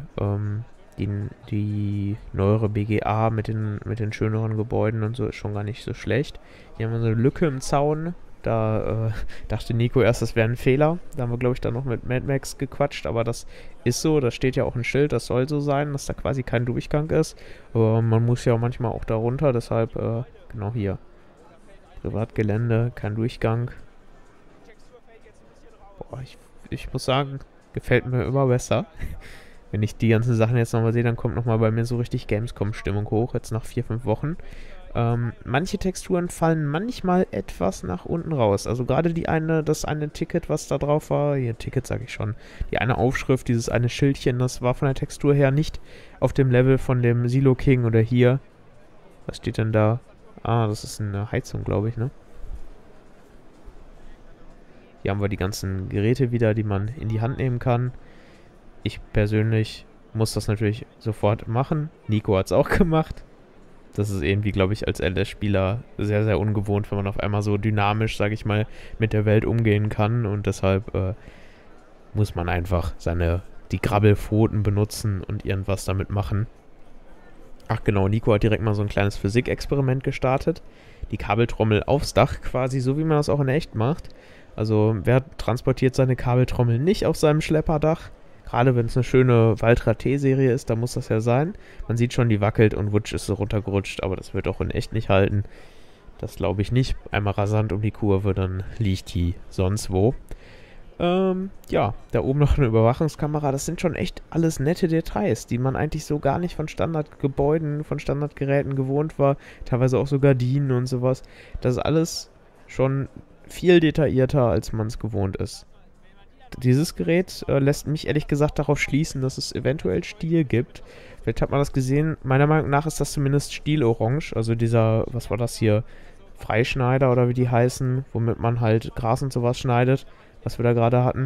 die neuere BGA mit den schöneren Gebäuden und so ist schon gar nicht so schlecht. Hier haben wir so eine Lücke im Zaun, Da dachte Nico erst, das wäre ein Fehler. Da haben wir, glaube ich, dann noch mit Mad Max gequatscht. Aber das ist so, da steht ja auch ein Schild, das soll so sein, dass da quasi kein Durchgang ist. Aber man muss ja manchmal auch da runter, deshalb, genau hier. Privatgelände, kein Durchgang. Boah, ich muss sagen, gefällt mir immer besser. Wenn ich die ganzen Sachen jetzt nochmal sehe, dann kommt nochmal bei mir so richtig Gamescom-Stimmung hoch, jetzt nach 4, 5 Wochen. Manche Texturen fallen manchmal etwas nach unten raus. Also gerade das eine Ticket, was da drauf war, hier Ticket sage ich schon, die eine Aufschrift, dieses eine Schildchen, das war von der Textur her nicht auf dem Level von dem Silo King oder hier. Was steht denn da? Ah, das ist eine Heizung, glaube ich, ne? Hier haben wir die ganzen Geräte wieder, die man in die Hand nehmen kann. Ich persönlich muss das natürlich sofort machen. Nico hat es auch gemacht. Das ist irgendwie, glaube ich, als LS-Spieler sehr, sehr ungewohnt, wenn man auf einmal so dynamisch, sage ich mal, mit der Welt umgehen kann. Und deshalb muss man einfach die Krabbelpfoten benutzen und irgendwas damit machen. Ach genau, Nico hat direkt mal so ein kleines Physikexperiment gestartet. Die Kabeltrommel aufs Dach quasi, so wie man das auch in echt macht. Also wer transportiert seine Kabeltrommel nicht auf seinem Schlepperdach? Gerade wenn es eine schöne Valtra T-Serie ist, da muss das ja sein. Man sieht schon, die wackelt und wutsch ist so runtergerutscht, aber das wird auch in echt nicht halten. Das glaube ich nicht. Einmal rasant um die Kurve, dann liegt die sonst wo. Ja, da oben noch eine Überwachungskamera. Das sind schon echt alles nette Details, die man eigentlich so gar nicht von Standardgebäuden, von Standardgeräten gewohnt war. Teilweise auch so Gardinen und sowas. Das ist alles schon viel detaillierter, als man es gewohnt ist. Dieses Gerät lässt mich ehrlich gesagt darauf schließen, dass es eventuell Stiel gibt. Vielleicht hat man das gesehen. Meiner Meinung nach ist das zumindest Stielorange. Also dieser, was war das hier? Freischneider oder wie die heißen, womit man halt Gras und sowas schneidet, was wir da gerade hatten.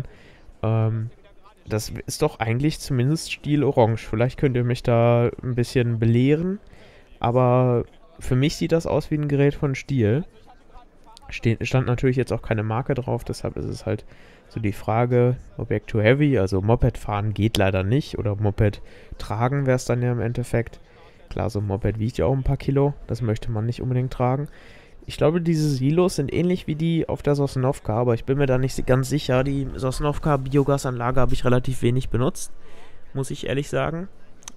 Das ist doch eigentlich zumindest Stielorange. Vielleicht könnt ihr mich da ein bisschen belehren. Aber für mich sieht das aus wie ein Gerät von Stiel. Stand natürlich jetzt auch keine Marke drauf, deshalb ist es halt so die Frage, Object too heavy, also Moped fahren geht leider nicht, oder Moped tragen wäre es dann ja im Endeffekt. Klar, so ein Moped wiegt ja auch ein paar Kilo, das möchte man nicht unbedingt tragen. Ich glaube, diese Silos sind ähnlich wie die auf der Sosnovka, aber ich bin mir da nicht ganz sicher. Die Sosnovka Biogasanlage habe ich relativ wenig benutzt, muss ich ehrlich sagen.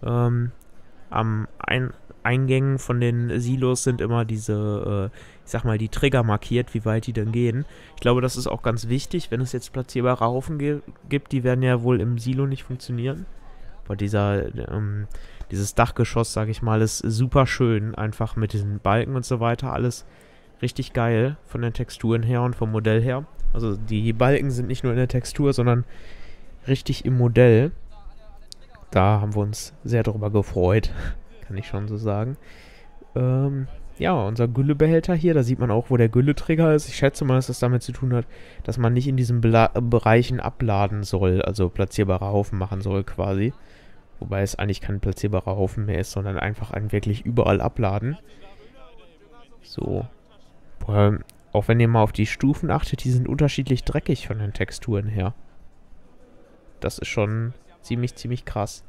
Am Eingängen von den Silos sind immer diese, ich sag mal, die Trigger markiert, wie weit die denn gehen. Ich glaube, das ist auch ganz wichtig, wenn es jetzt platzierbare Haufen gibt, die werden ja wohl im Silo nicht funktionieren. Aber dieses Dachgeschoss, sag ich mal, ist super schön, einfach mit diesen Balken und so weiter, alles richtig geil von den Texturen her und vom Modell her. Also die Balken sind nicht nur in der Textur, sondern richtig im Modell. Da haben wir uns sehr drüber gefreut, kann ich schon so sagen. Ja, unser Güllebehälter hier, da sieht man auch, wo der Gülleträger ist. Ich schätze mal, dass das damit zu tun hat, dass man nicht in diesen Bereichen abladen soll, also platzierbare Haufen machen soll quasi. Wobei es eigentlich kein platzierbarer Haufen mehr ist, sondern einfach einen wirklich überall abladen. So. Auch wenn ihr mal auf die Stufen achtet, die sind unterschiedlich dreckig von den Texturen her. Das ist schon ziemlich, ziemlich krass.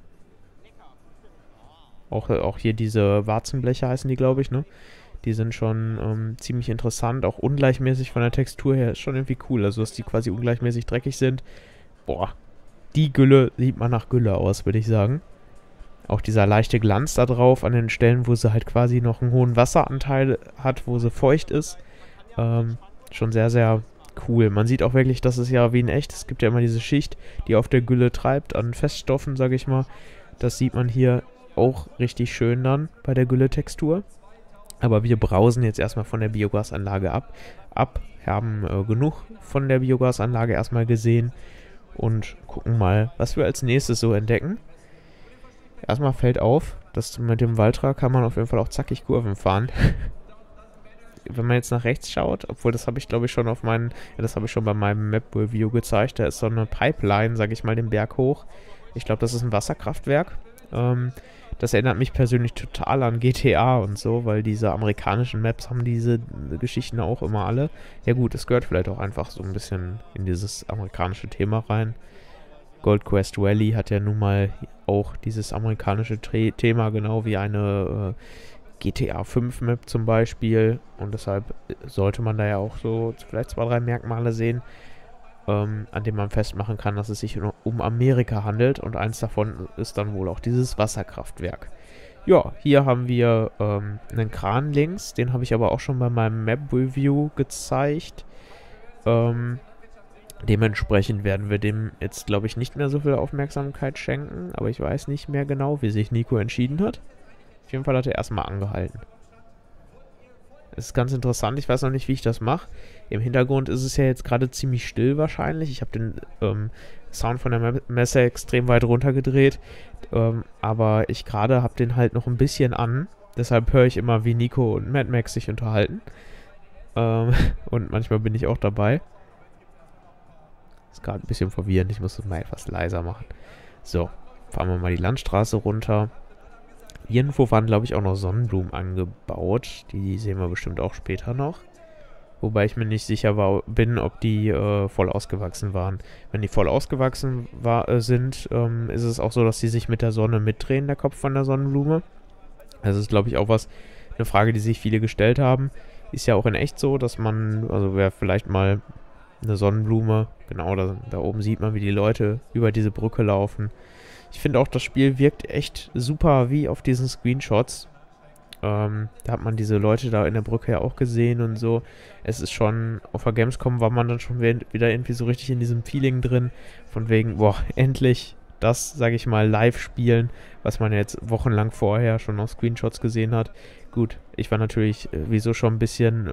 Auch hier diese Warzenbleche heißen die, glaube ich, ne? Die sind schon ziemlich interessant, auch ungleichmäßig von der Textur her. Ist schon irgendwie cool, also dass die quasi ungleichmäßig dreckig sind. Boah, die Gülle sieht man nach Gülle aus, würde ich sagen. Auch dieser leichte Glanz da drauf an den Stellen, wo sie halt quasi noch einen hohen Wasseranteil hat, wo sie feucht ist. Schon sehr, sehr cool. Man sieht auch wirklich, dass es ja wie in echt, es gibt ja immer diese Schicht, die auf der Gülle treibt, an Feststoffen, sage ich mal. Das sieht man hier auch richtig schön dann bei der Gülletextur. Aber wir brausen jetzt erstmal von der Biogasanlage ab. Wir haben genug von der Biogasanlage erstmal gesehen und gucken mal, was wir als nächstes so entdecken. Erstmal fällt auf, dass mit dem Valtra kann man auf jeden Fall auch zackig Kurven fahren. Wenn man jetzt nach rechts schaut, obwohl das habe ich glaube ich schon das habe ich schon bei meinem Map-Review gezeigt, da ist so eine Pipeline, sage ich mal, den Berg hoch. Ich glaube, das ist ein Wasserkraftwerk. Das erinnert mich persönlich total an GTA und so, weil diese amerikanischen Maps haben diese Geschichten auch immer alle. Ja gut, es gehört vielleicht auch einfach so ein bisschen in dieses amerikanische Thema rein. Gold Quest Valley hat ja nun mal auch dieses amerikanische Thema, genau wie eine GTA 5 Map zum Beispiel. Und deshalb sollte man da ja auch so vielleicht 2, 3 Merkmale sehen, an denen man festmachen kann, dass es sich um Amerika handelt. Und eins davon ist dann wohl auch dieses Wasserkraftwerk. Ja, hier haben wir einen Kran links. Den habe ich aber auch schon bei meinem Map-Review gezeigt. Dementsprechend werden wir dem jetzt, glaube ich, nicht mehr so viel Aufmerksamkeit schenken. Aber ich weiß nicht mehr genau, wie sich Nico entschieden hat. Auf jeden Fall hat er erstmal angehalten. Das ist ganz interessant. Ich weiß noch nicht, wie ich das mache. Im Hintergrund ist es ja jetzt gerade ziemlich still wahrscheinlich. Ich habe den Sound von der Messe extrem weit runtergedreht. Aber ich gerade habe den halt noch ein bisschen an. Deshalb höre ich immer, wie Nico und Mad Max sich unterhalten. Und manchmal bin ich auch dabei. Ist gerade ein bisschen verwirrend. Ich muss es mal etwas leiser machen. So, fahren wir mal die Landstraße runter. Irgendwo waren, glaube ich, auch noch Sonnenblumen angebaut. Die sehen wir bestimmt auch später noch. Wobei ich mir nicht sicher bin, ob die voll ausgewachsen waren. Wenn die voll ausgewachsen sind, ist es auch so, dass die sich mit der Sonne mitdrehen, der Kopf von der Sonnenblume. Also ist, glaube ich, auch eine Frage, die sich viele gestellt haben. Ist ja auch in echt so, dass man, also wer vielleicht mal eine Sonnenblume, genau, da oben sieht man, wie die Leute über diese Brücke laufen. Ich finde auch, das Spiel wirkt echt super wie auf diesen Screenshots. Da hat man diese Leute da in der Brücke ja auch gesehen und so. Es ist schon, auf der Gamescom war man dann schon wieder irgendwie so richtig in diesem Feeling drin. Von wegen, boah, endlich das, sage ich mal, live spielen, was man jetzt wochenlang vorher schon auf Screenshots gesehen hat. Gut, ich war natürlich wieso schon ein bisschen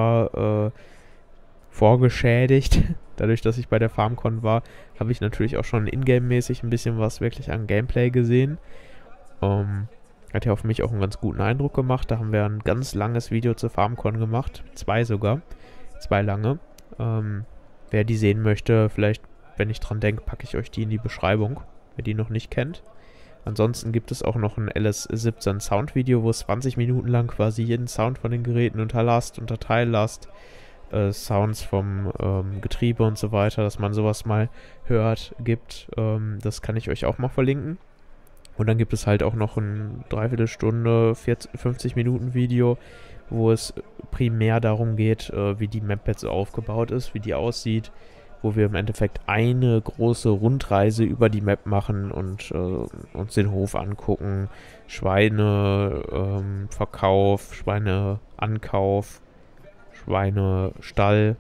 vorgeschädigt. Dadurch, dass ich bei der FarmCon war, habe ich natürlich auch schon Ingame-mäßig ein bisschen was wirklich an Gameplay gesehen. Hat ja auf mich auch einen ganz guten Eindruck gemacht. Da haben wir ein ganz langes Video zur FarmCon gemacht. 2 sogar. 2 lange. Wer die sehen möchte, vielleicht, wenn ich dran denke, packe ich euch die in die Beschreibung, wer die noch nicht kennt. Ansonsten gibt es auch noch ein LS17 Sound-Video, wo es 20 Minuten lang quasi jeden Sound von den Geräten unter Last, unter Teillast, Sounds vom Getriebe und so weiter, dass man sowas mal hört, gibt. Das kann ich euch auch mal verlinken. Und dann gibt es halt auch noch ein Dreiviertelstunde, 50 Minuten Video, wo es primär darum geht, wie die Map jetzt so aufgebaut ist, wie die aussieht, wo wir im Endeffekt eine große Rundreise über die Map machen und uns den Hof angucken, Schweine Verkauf, Schweine Ankauf, Schweinestall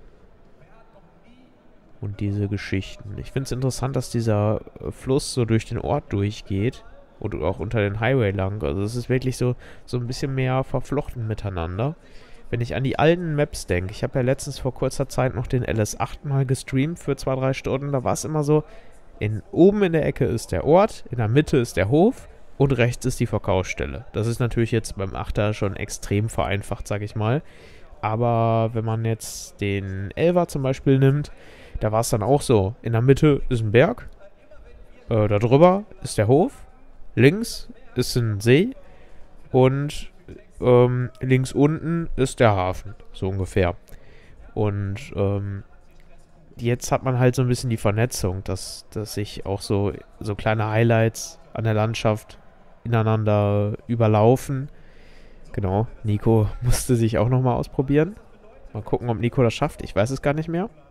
und diese Geschichten. Ich finde es interessant, dass dieser Fluss so durch den Ort durchgeht und auch unter den Highway lang. Also es ist wirklich so ein bisschen mehr verflochten miteinander. Wenn ich an die alten Maps denke, ich habe ja letztens vor kurzer Zeit noch den LS8 mal gestreamt für 2, 3 Stunden, da war es immer so, oben in der Ecke ist der Ort, in der Mitte ist der Hof und rechts ist die Verkaufsstelle. Das ist natürlich jetzt beim 8er schon extrem vereinfacht, sage ich mal. Aber wenn man jetzt den 11er zum Beispiel nimmt, da war es dann auch so. In der Mitte ist ein Berg, da drüber ist der Hof, links ist ein See und links unten ist der Hafen, so ungefähr. Und jetzt hat man halt so ein bisschen die Vernetzung, dass sich auch so kleine Highlights an der Landschaft ineinander überlaufen. Genau, Nico musste sich auch nochmal ausprobieren. Mal gucken, ob Nico das schafft. Ich weiß es gar nicht mehr.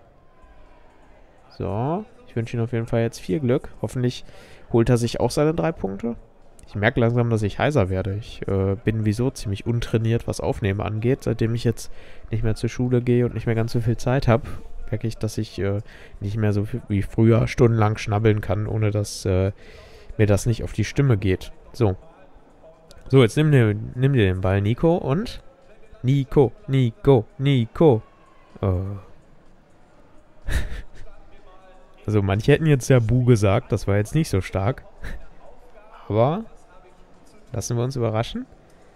So, ich wünsche ihm auf jeden Fall jetzt viel Glück. Hoffentlich holt er sich auch seine 3 Punkte. Ich merke langsam, dass ich heiser werde. Ich bin wieso ziemlich untrainiert, was Aufnehmen angeht. Seitdem ich jetzt nicht mehr zur Schule gehe und nicht mehr ganz so viel Zeit habe, merke ich, dass ich nicht mehr so viel wie früher stundenlang schnabbeln kann, ohne dass mir das nicht auf die Stimme geht. So, jetzt nimm dir den Ball, Nico, und... Nico. Also manche hätten jetzt ja Bu gesagt, das war jetzt nicht so stark. Aber lassen wir uns überraschen.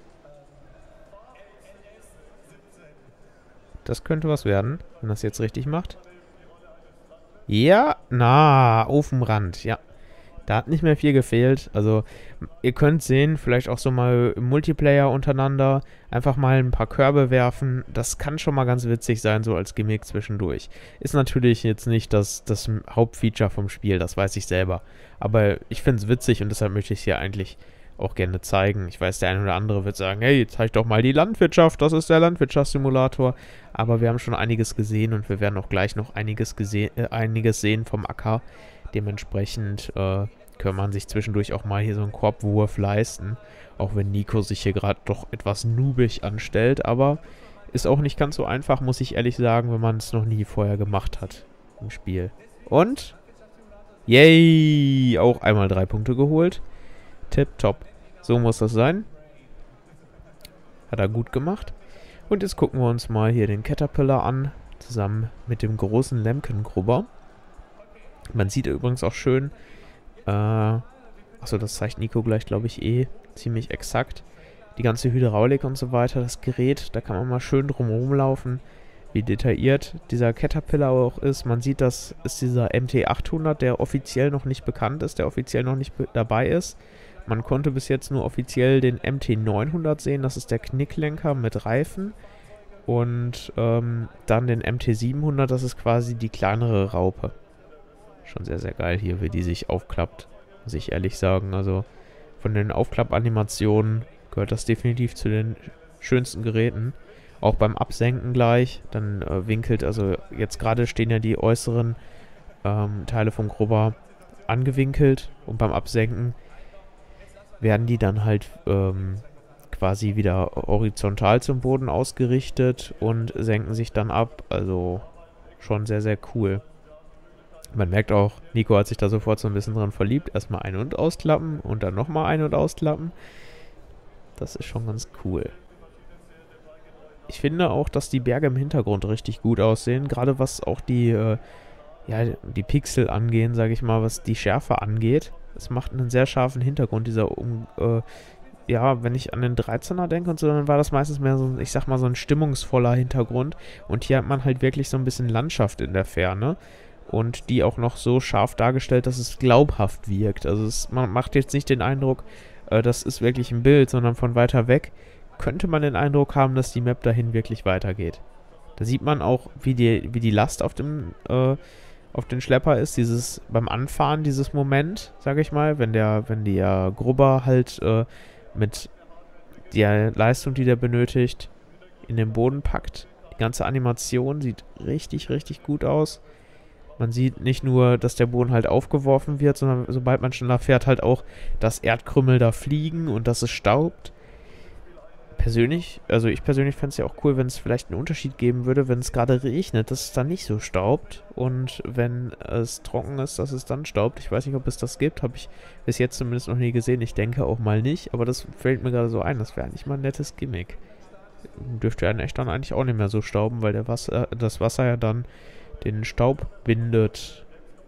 Das könnte was werden, wenn das jetzt richtig macht. Ja, auf dem Rand, ja. Da hat nicht mehr viel gefehlt. Also ihr könnt sehen, vielleicht auch so mal im Multiplayer untereinander einfach mal ein paar Körbe werfen. Das kann schon mal ganz witzig sein, so als Gimmick zwischendurch. Ist natürlich jetzt nicht das Hauptfeature vom Spiel, das weiß ich selber. Aber ich finde es witzig und deshalb möchte ich es hier eigentlich auch gerne zeigen. Ich weiß, der eine oder andere wird sagen, hey, zeig doch mal die Landwirtschaft, das ist der Landwirtschaftssimulator. Aber wir haben schon einiges gesehen und wir werden auch gleich noch einiges sehen vom Acker. Dementsprechend kann man sich zwischendurch auch mal hier so einen Korbwurf leisten. Auch wenn Nico sich hier gerade doch etwas noobig anstellt, aber ist auch nicht ganz so einfach, muss ich ehrlich sagen, wenn man es noch nie vorher gemacht hat im Spiel. Und, yay, auch einmal 3 Punkte geholt. Tipptopp. So muss das sein. Hat er gut gemacht. Und jetzt gucken wir uns mal hier den Caterpillar an, zusammen mit dem großen Lemkengrubber. Man sieht übrigens auch schön, achso, das zeigt Nico gleich, glaube ich, ziemlich exakt. Die ganze Hydraulik und so weiter, das Gerät, da kann man mal schön drum rumlaufen, wie detailliert dieser Caterpillar auch ist. Man sieht, das ist dieser MT800, der offiziell noch nicht bekannt ist, der offiziell noch nicht dabei ist. Man konnte bis jetzt nur offiziell den MT900 sehen, das ist der Knicklenker mit Reifen. Und dann den MT700, das ist quasi die kleinere Raupe. Schon sehr, sehr geil hier, wie die sich aufklappt, muss ich ehrlich sagen. Also von den Aufklappanimationen gehört das definitiv zu den schönsten Geräten. Auch beim Absenken gleich, dann winkelt, also jetzt gerade stehen ja die äußeren Teile vom Grubber angewinkelt und beim Absenken werden die dann halt quasi wieder horizontal zum Boden ausgerichtet und senken sich dann ab. Also schon sehr, sehr cool. Man merkt auch, Nico hat sich da sofort so ein bisschen dran verliebt. Erstmal ein- und ausklappen und dann nochmal ein- und ausklappen. Das ist schon ganz cool. Ich finde auch, dass die Berge im Hintergrund richtig gut aussehen. Gerade was auch die Pixel angehen, sage ich mal, was die Schärfe angeht. Es macht einen sehr scharfen Hintergrund, wenn ich an den 13er denke und so, dann war das meistens mehr so, ich sag mal, so ein stimmungsvoller Hintergrund. Und hier hat man halt wirklich so ein bisschen Landschaft in der Ferne. Und die auch noch so scharf dargestellt, dass es glaubhaft wirkt. Also man macht jetzt nicht den Eindruck, das ist wirklich ein Bild, sondern von weiter weg könnte man den Eindruck haben, dass die Map dahin wirklich weitergeht. Da sieht man auch, wie die Last auf den Schlepper ist, beim Anfahren, dieses Moment, sage ich mal, wenn der Grubber halt mit der Leistung, die der benötigt, in den Boden packt. Die ganze Animation sieht richtig, richtig gut aus. Man sieht nicht nur, dass der Boden halt aufgeworfen wird, sondern sobald man schneller fährt, halt auch, dass Erdkrümmel da fliegen und dass es staubt. Ich persönlich fände es ja auch cool, wenn es vielleicht einen Unterschied geben würde, wenn es gerade regnet, dass es dann nicht so staubt. Und wenn es trocken ist, dass es dann staubt. Ich weiß nicht, ob es das gibt. Habe ich bis jetzt zumindest noch nie gesehen. Ich denke auch mal nicht. Aber das fällt mir gerade so ein. Das wäre eigentlich mal ein nettes Gimmick. Dürfte ja in echt dann eigentlich auch nicht mehr so stauben, weil das Wasser ja dann den Staub bindet.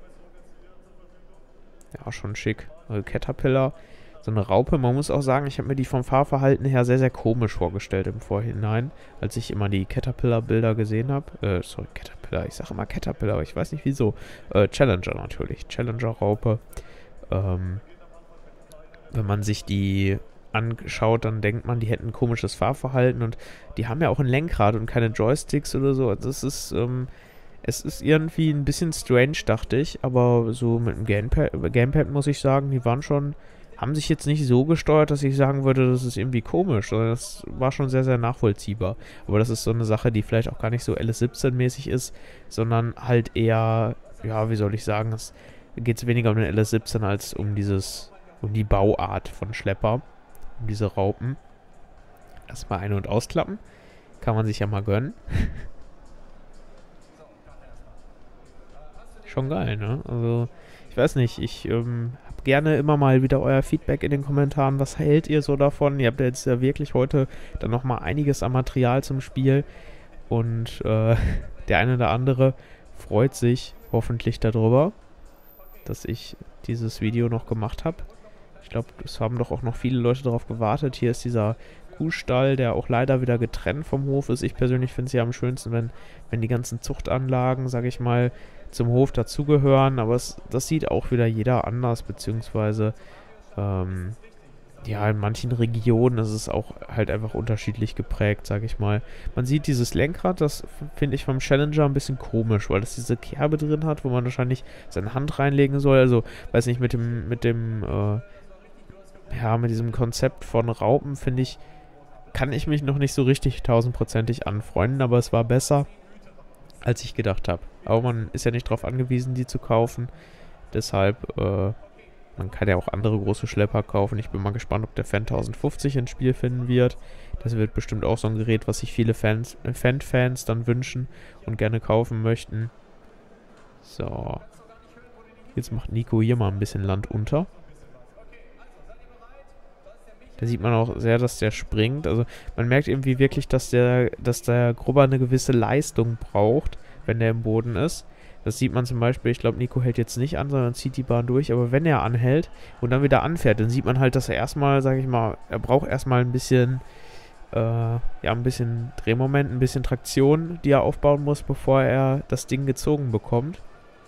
Ja, schon schick. Also Caterpillar, so eine Raupe. Man muss auch sagen, ich habe mir die vom Fahrverhalten her sehr, sehr komisch vorgestellt im Vorhinein, als ich immer die Caterpillar-Bilder gesehen habe. Caterpillar. Ich sage immer Caterpillar, aber ich weiß nicht wieso. Challenger natürlich. Challenger-Raupe. Wenn man sich die anschaut, dann denkt man, die hätten ein komisches Fahrverhalten und die haben ja auch ein Lenkrad und keine Joysticks oder so. Das ist, es ist irgendwie ein bisschen strange, dachte ich, aber so mit dem Gamepad muss ich sagen, die haben sich jetzt nicht so gesteuert, dass ich sagen würde, das ist irgendwie komisch, sondern das war schon sehr, sehr nachvollziehbar. Aber das ist so eine Sache, die vielleicht auch gar nicht so LS17-mäßig ist, sondern halt eher, ja, wie soll ich sagen, es geht weniger um den LS17 als um die Bauart von Schlepper, um diese Raupen. Erstmal ein- und ausklappen. Kann man sich ja mal gönnen. Schon geil, ne? Also, ich weiß nicht, ich habe gerne immer mal wieder euer Feedback in den Kommentaren. Was hält ihr so davon? Ihr habt ja jetzt ja wirklich heute dann nochmal einiges an Material zum Spiel. Und der eine oder andere freut sich hoffentlich darüber, dass ich dieses Video noch gemacht habe. Ich glaube, es haben doch auch noch viele Leute darauf gewartet. Hier ist dieser Kuhstall, der auch leider wieder getrennt vom Hof ist. Ich persönlich finde es ja am schönsten, wenn die ganzen Zuchtanlagen, sage ich mal, zum Hof dazugehören. Aber das sieht auch wieder jeder anders, beziehungsweise in manchen Regionen ist es auch halt einfach unterschiedlich geprägt, sage ich mal. Man sieht dieses Lenkrad, das finde ich vom Challenger ein bisschen komisch, weil das diese Kerbe drin hat, wo man wahrscheinlich seine Hand reinlegen soll. Also, weiß nicht, mit dem ja, mit diesem Konzept von Raupen, finde ich, kann ich mich noch nicht so richtig tausendprozentig anfreunden, aber es war besser, als ich gedacht habe. Aber man ist ja nicht darauf angewiesen, die zu kaufen. Deshalb, man kann ja auch andere große Schlepper kaufen. Ich bin mal gespannt, ob der Fan 1050 ins Spiel finden wird. Das wird bestimmt auch so ein Gerät, was sich viele Fans dann wünschen und gerne kaufen möchten. So. Jetzt macht Nico hier mal ein bisschen Land unter. Da sieht man auch sehr, dass der springt. Also man merkt irgendwie wirklich, dass der Grubber eine gewisse Leistung braucht, wenn der im Boden ist. Das sieht man zum Beispiel, ich glaube, Nico hält jetzt nicht an, sondern zieht die Bahn durch. Aber wenn er anhält und dann wieder anfährt, dann sieht man halt, dass er erstmal, sage ich mal, er braucht erstmal ein bisschen, ja, ein bisschen Drehmoment, ein bisschen Traktion, die er aufbauen muss, bevor er das Ding gezogen bekommt.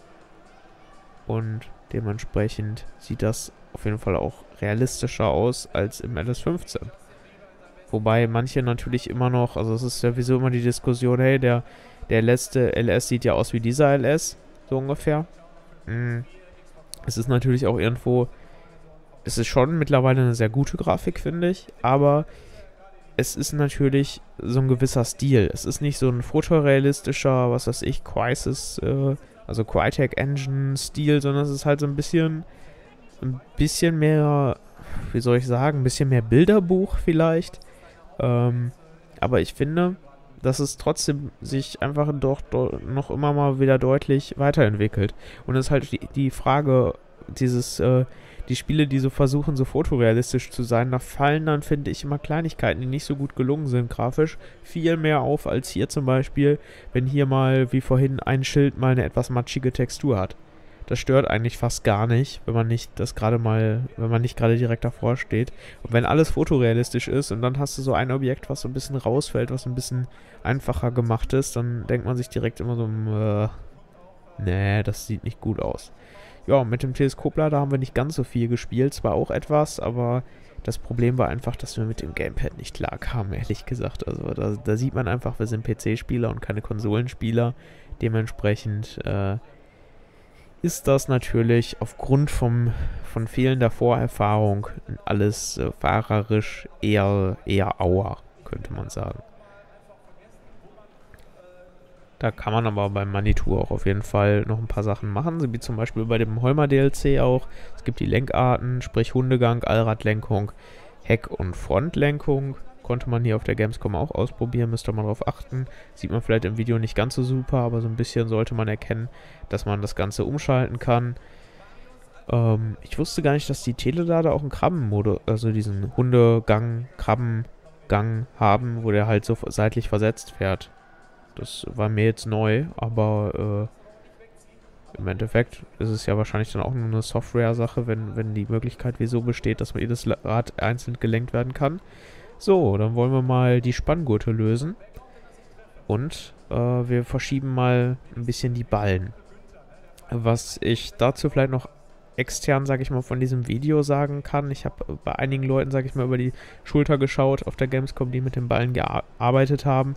Und dementsprechend sieht das auf jeden Fall auch realistischer aus als im LS15. Wobei manche natürlich immer noch, also es ist ja sowieso immer die Diskussion, hey, der letzte LS sieht ja aus wie dieser LS, so ungefähr. Es ist natürlich auch irgendwo, es ist schon mittlerweile eine sehr gute Grafik, finde ich, aber es ist natürlich so ein gewisser Stil. Es ist nicht so ein fotorealistischer, was weiß ich, Crysis, also Crytek Engine Stil, sondern es ist halt so ein bisschen mehr, wie soll ich sagen, ein bisschen mehr Bilderbuch vielleicht. Aber ich finde, dass es trotzdem sich einfach doch noch immer mal wieder deutlich weiterentwickelt. Und es ist halt die Frage, die Spiele, die so versuchen, so fotorealistisch zu sein, da fallen dann, finde ich, immer Kleinigkeiten, die nicht so gut gelungen sind grafisch, viel mehr auf als hier zum Beispiel, wenn hier mal, wie vorhin, ein Schild mal eine etwas matschige Textur hat. Das stört eigentlich fast gar nicht, wenn man nicht gerade direkt davor steht. Und wenn alles fotorealistisch ist und dann hast du so ein Objekt, was so ein bisschen rausfällt, was ein bisschen einfacher gemacht ist, dann denkt man sich direkt immer so, nee, das sieht nicht gut aus. Ja, mit dem Teleskoplader haben wir nicht ganz so viel gespielt, zwar auch etwas, aber das Problem war einfach, dass wir mit dem Gamepad nicht klar kamen, ehrlich gesagt. Also da sieht man einfach, wir sind PC-Spieler und keine Konsolenspieler. Dementsprechend, ist das natürlich aufgrund von fehlender Vorerfahrung alles fahrerisch eher Aua, könnte man sagen. Da kann man aber beim Manitou auch auf jeden Fall noch ein paar Sachen machen, so wie zum Beispiel bei dem Holmer DLC auch. Es gibt die Lenkarten, sprich Hundegang, Allradlenkung, Heck- und Frontlenkung. Konnte man hier auf der Gamescom auch ausprobieren, müsste man darauf achten. Sieht man vielleicht im Video nicht ganz so super, aber so ein bisschen sollte man erkennen, dass man das Ganze umschalten kann. Ich wusste gar nicht, dass die Telelade auch einen Krabbenmodus, also diesen Hundegang, Krabbengang haben, wo der halt so seitlich versetzt fährt. Das war mir jetzt neu, aber im Endeffekt ist es ja wahrscheinlich dann auch nur eine Software-Sache, wenn die Möglichkeit wieso besteht, dass man jedes Rad einzeln gelenkt werden kann. So, dann wollen wir mal die Spanngurte lösen. Und wir verschieben mal ein bisschen die Ballen. Was ich dazu vielleicht noch extern, sage ich mal, von diesem Video sagen kann. Ich habe bei einigen Leuten, sage ich mal, über die Schulter geschaut auf der Gamescom, die mit den Ballen gearbeitet haben.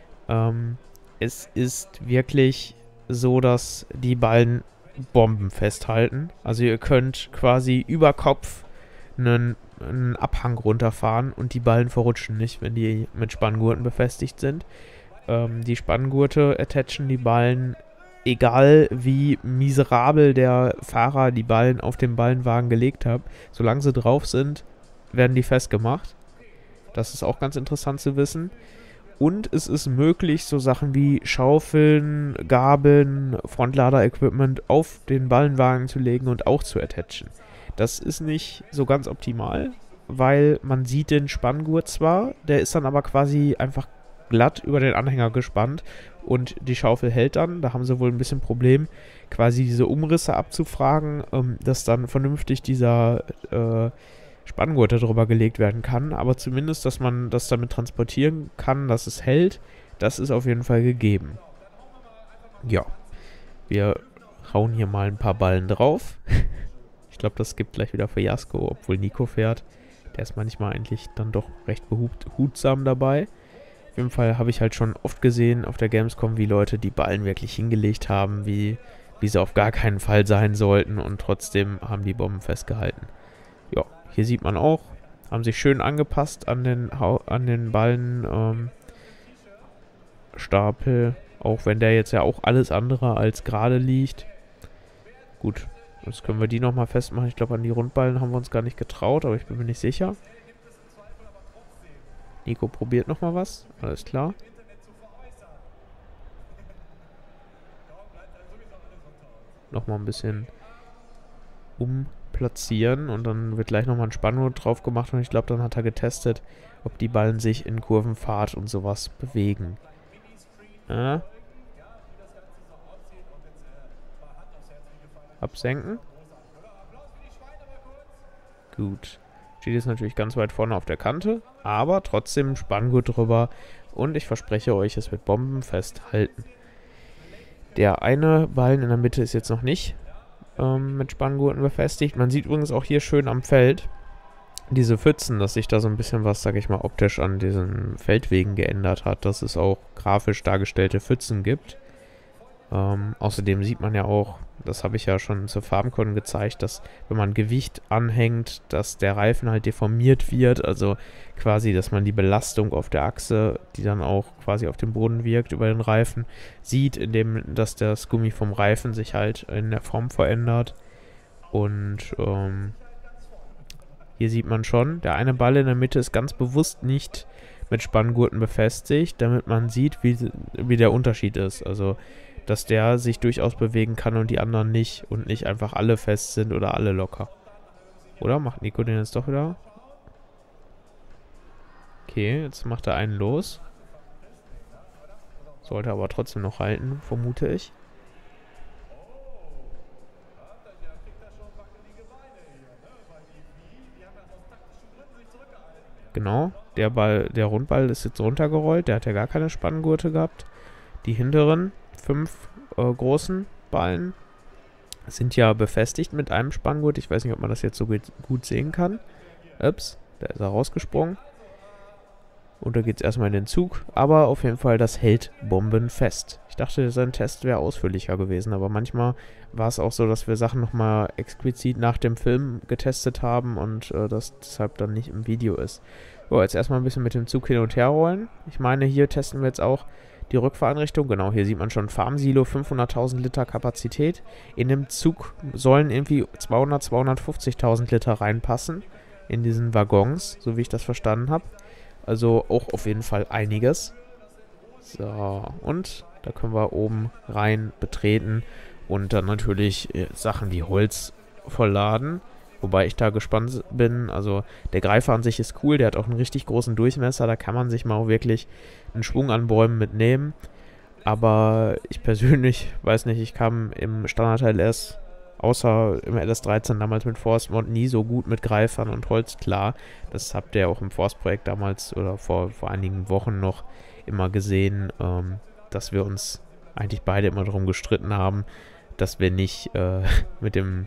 Es ist wirklich so, dass die Ballen Bomben festhalten. Also ihr könnt quasi über Kopf einen Abhang runterfahren und die Ballen verrutschen nicht, wenn die mit Spanngurten befestigt sind. Die Spanngurte attachen die Ballen, egal wie miserabel der Fahrer die Ballen auf den Ballenwagen gelegt hat. Solange sie drauf sind, werden die festgemacht. Das ist auch ganz interessant zu wissen. Und es ist möglich, so Sachen wie Schaufeln, Gabeln, Frontlader-Equipment auf den Ballenwagen zu legen und auch zu attachen. Das ist nicht so ganz optimal, weil man sieht den Spanngurt zwar, der ist dann aber quasi einfach glatt über den Anhänger gespannt und die Schaufel hält dann. Da haben sie wohl ein bisschen Problem, quasi diese Umrisse abzufragen, dass dann vernünftig dieser Spanngurt darüber gelegt werden kann. Aber zumindest, dass man das damit transportieren kann, dass es hält, das ist auf jeden Fall gegeben. Ja, wir hauen hier mal ein paar Ballen drauf. Ich glaube, das gibt gleich wieder Fiasko, obwohl Nico fährt. Der ist manchmal eigentlich dann doch recht behutsam dabei. Auf jeden Fall habe ich halt schon oft gesehen auf der Gamescom, wie Leute die Ballen wirklich hingelegt haben, wie sie auf gar keinen Fall sein sollten und trotzdem haben die Bomben festgehalten. Ja, hier sieht man auch, haben sich schön angepasst an den Ballenstapel, auch wenn der jetzt ja auch alles andere als gerade liegt. Gut, jetzt können wir die nochmal festmachen. Ich glaube, an die Rundballen haben wir uns gar nicht getraut, aber ich bin mir nicht sicher. Nico probiert nochmal was, alles klar. Nochmal ein bisschen umplatzieren und dann wird gleich nochmal ein Spanngurt drauf gemacht und ich glaube, dann hat er getestet, ob die Ballen sich in Kurvenfahrt und sowas bewegen. Absenken. Gut. Steht jetzt natürlich ganz weit vorne auf der Kante, aber trotzdem Spanngurt drüber und ich verspreche euch, es wird bombenfest halten. Der eine Ballen in der Mitte ist jetzt noch nicht mit Spanngurten befestigt. Man sieht übrigens auch hier schön am Feld diese Pfützen, dass sich da so ein bisschen was, sag ich mal, optisch an diesen Feldwegen geändert hat, dass es auch grafisch dargestellte Pfützen gibt. Außerdem sieht man ja auch, das habe ich ja schon zur Farbencon gezeigt, dass wenn man Gewicht anhängt, dass der Reifen halt deformiert wird, also quasi, dass man die Belastung auf der Achse, die dann auch quasi auf dem Boden wirkt über den Reifen, sieht, indem dass das Gummi vom Reifen sich halt in der Form verändert. Und hier sieht man schon, der eine Ball in der Mitte ist ganz bewusst nicht mit Spanngurten befestigt, damit man sieht, wie der Unterschied ist. Also dass der sich durchaus bewegen kann und die anderen nicht und nicht einfach alle fest sind oder alle locker. Oder? Macht Nico den jetzt doch wieder? Okay, jetzt macht er einen los. Sollte aber trotzdem noch halten, vermute ich. Genau, der Rundball ist jetzt runtergerollt, der hat ja gar keine Spanngurte gehabt. Die hinteren 5 großen Ballen sind ja befestigt mit einem Spanngurt. Ich weiß nicht, ob man das jetzt so gut sehen kann. Ups, da ist er rausgesprungen. Und da geht es erstmal in den Zug. Aber auf jeden Fall, das hält bombenfest. Ich dachte, sein Test wäre ausführlicher gewesen. Aber manchmal war es auch so, dass wir Sachen nochmal explizit nach dem Film getestet haben und das deshalb dann nicht im Video ist. So, jetzt erstmal ein bisschen mit dem Zug hin und her rollen. Ich meine, hier testen wir jetzt auch die Rückfahreinrichtung. Genau, hier sieht man schon Farmsilo, 500.000 Liter Kapazität. In dem Zug sollen irgendwie 250.000 Liter reinpassen. In diesen Waggons, so wie ich das verstanden habe. Also auch auf jeden Fall einiges. So, und da können wir oben rein betreten und dann natürlich Sachen wie Holz vollladen. Wobei ich da gespannt bin. Also der Greifer an sich ist cool, der hat auch einen richtig großen Durchmesser. Da kann man sich mal auch wirklich einen Schwung an Bäumen mitnehmen. Aber ich persönlich, weiß nicht, ich kam im Standard LS, außer im LS13 damals mit Forstmod, nie so gut mit Greifern und Holz klar. Das habt ihr auch im Forstprojekt damals oder vor einigen Wochen noch immer gesehen, dass wir uns eigentlich beide immer darum gestritten haben, dass wir nicht mit dem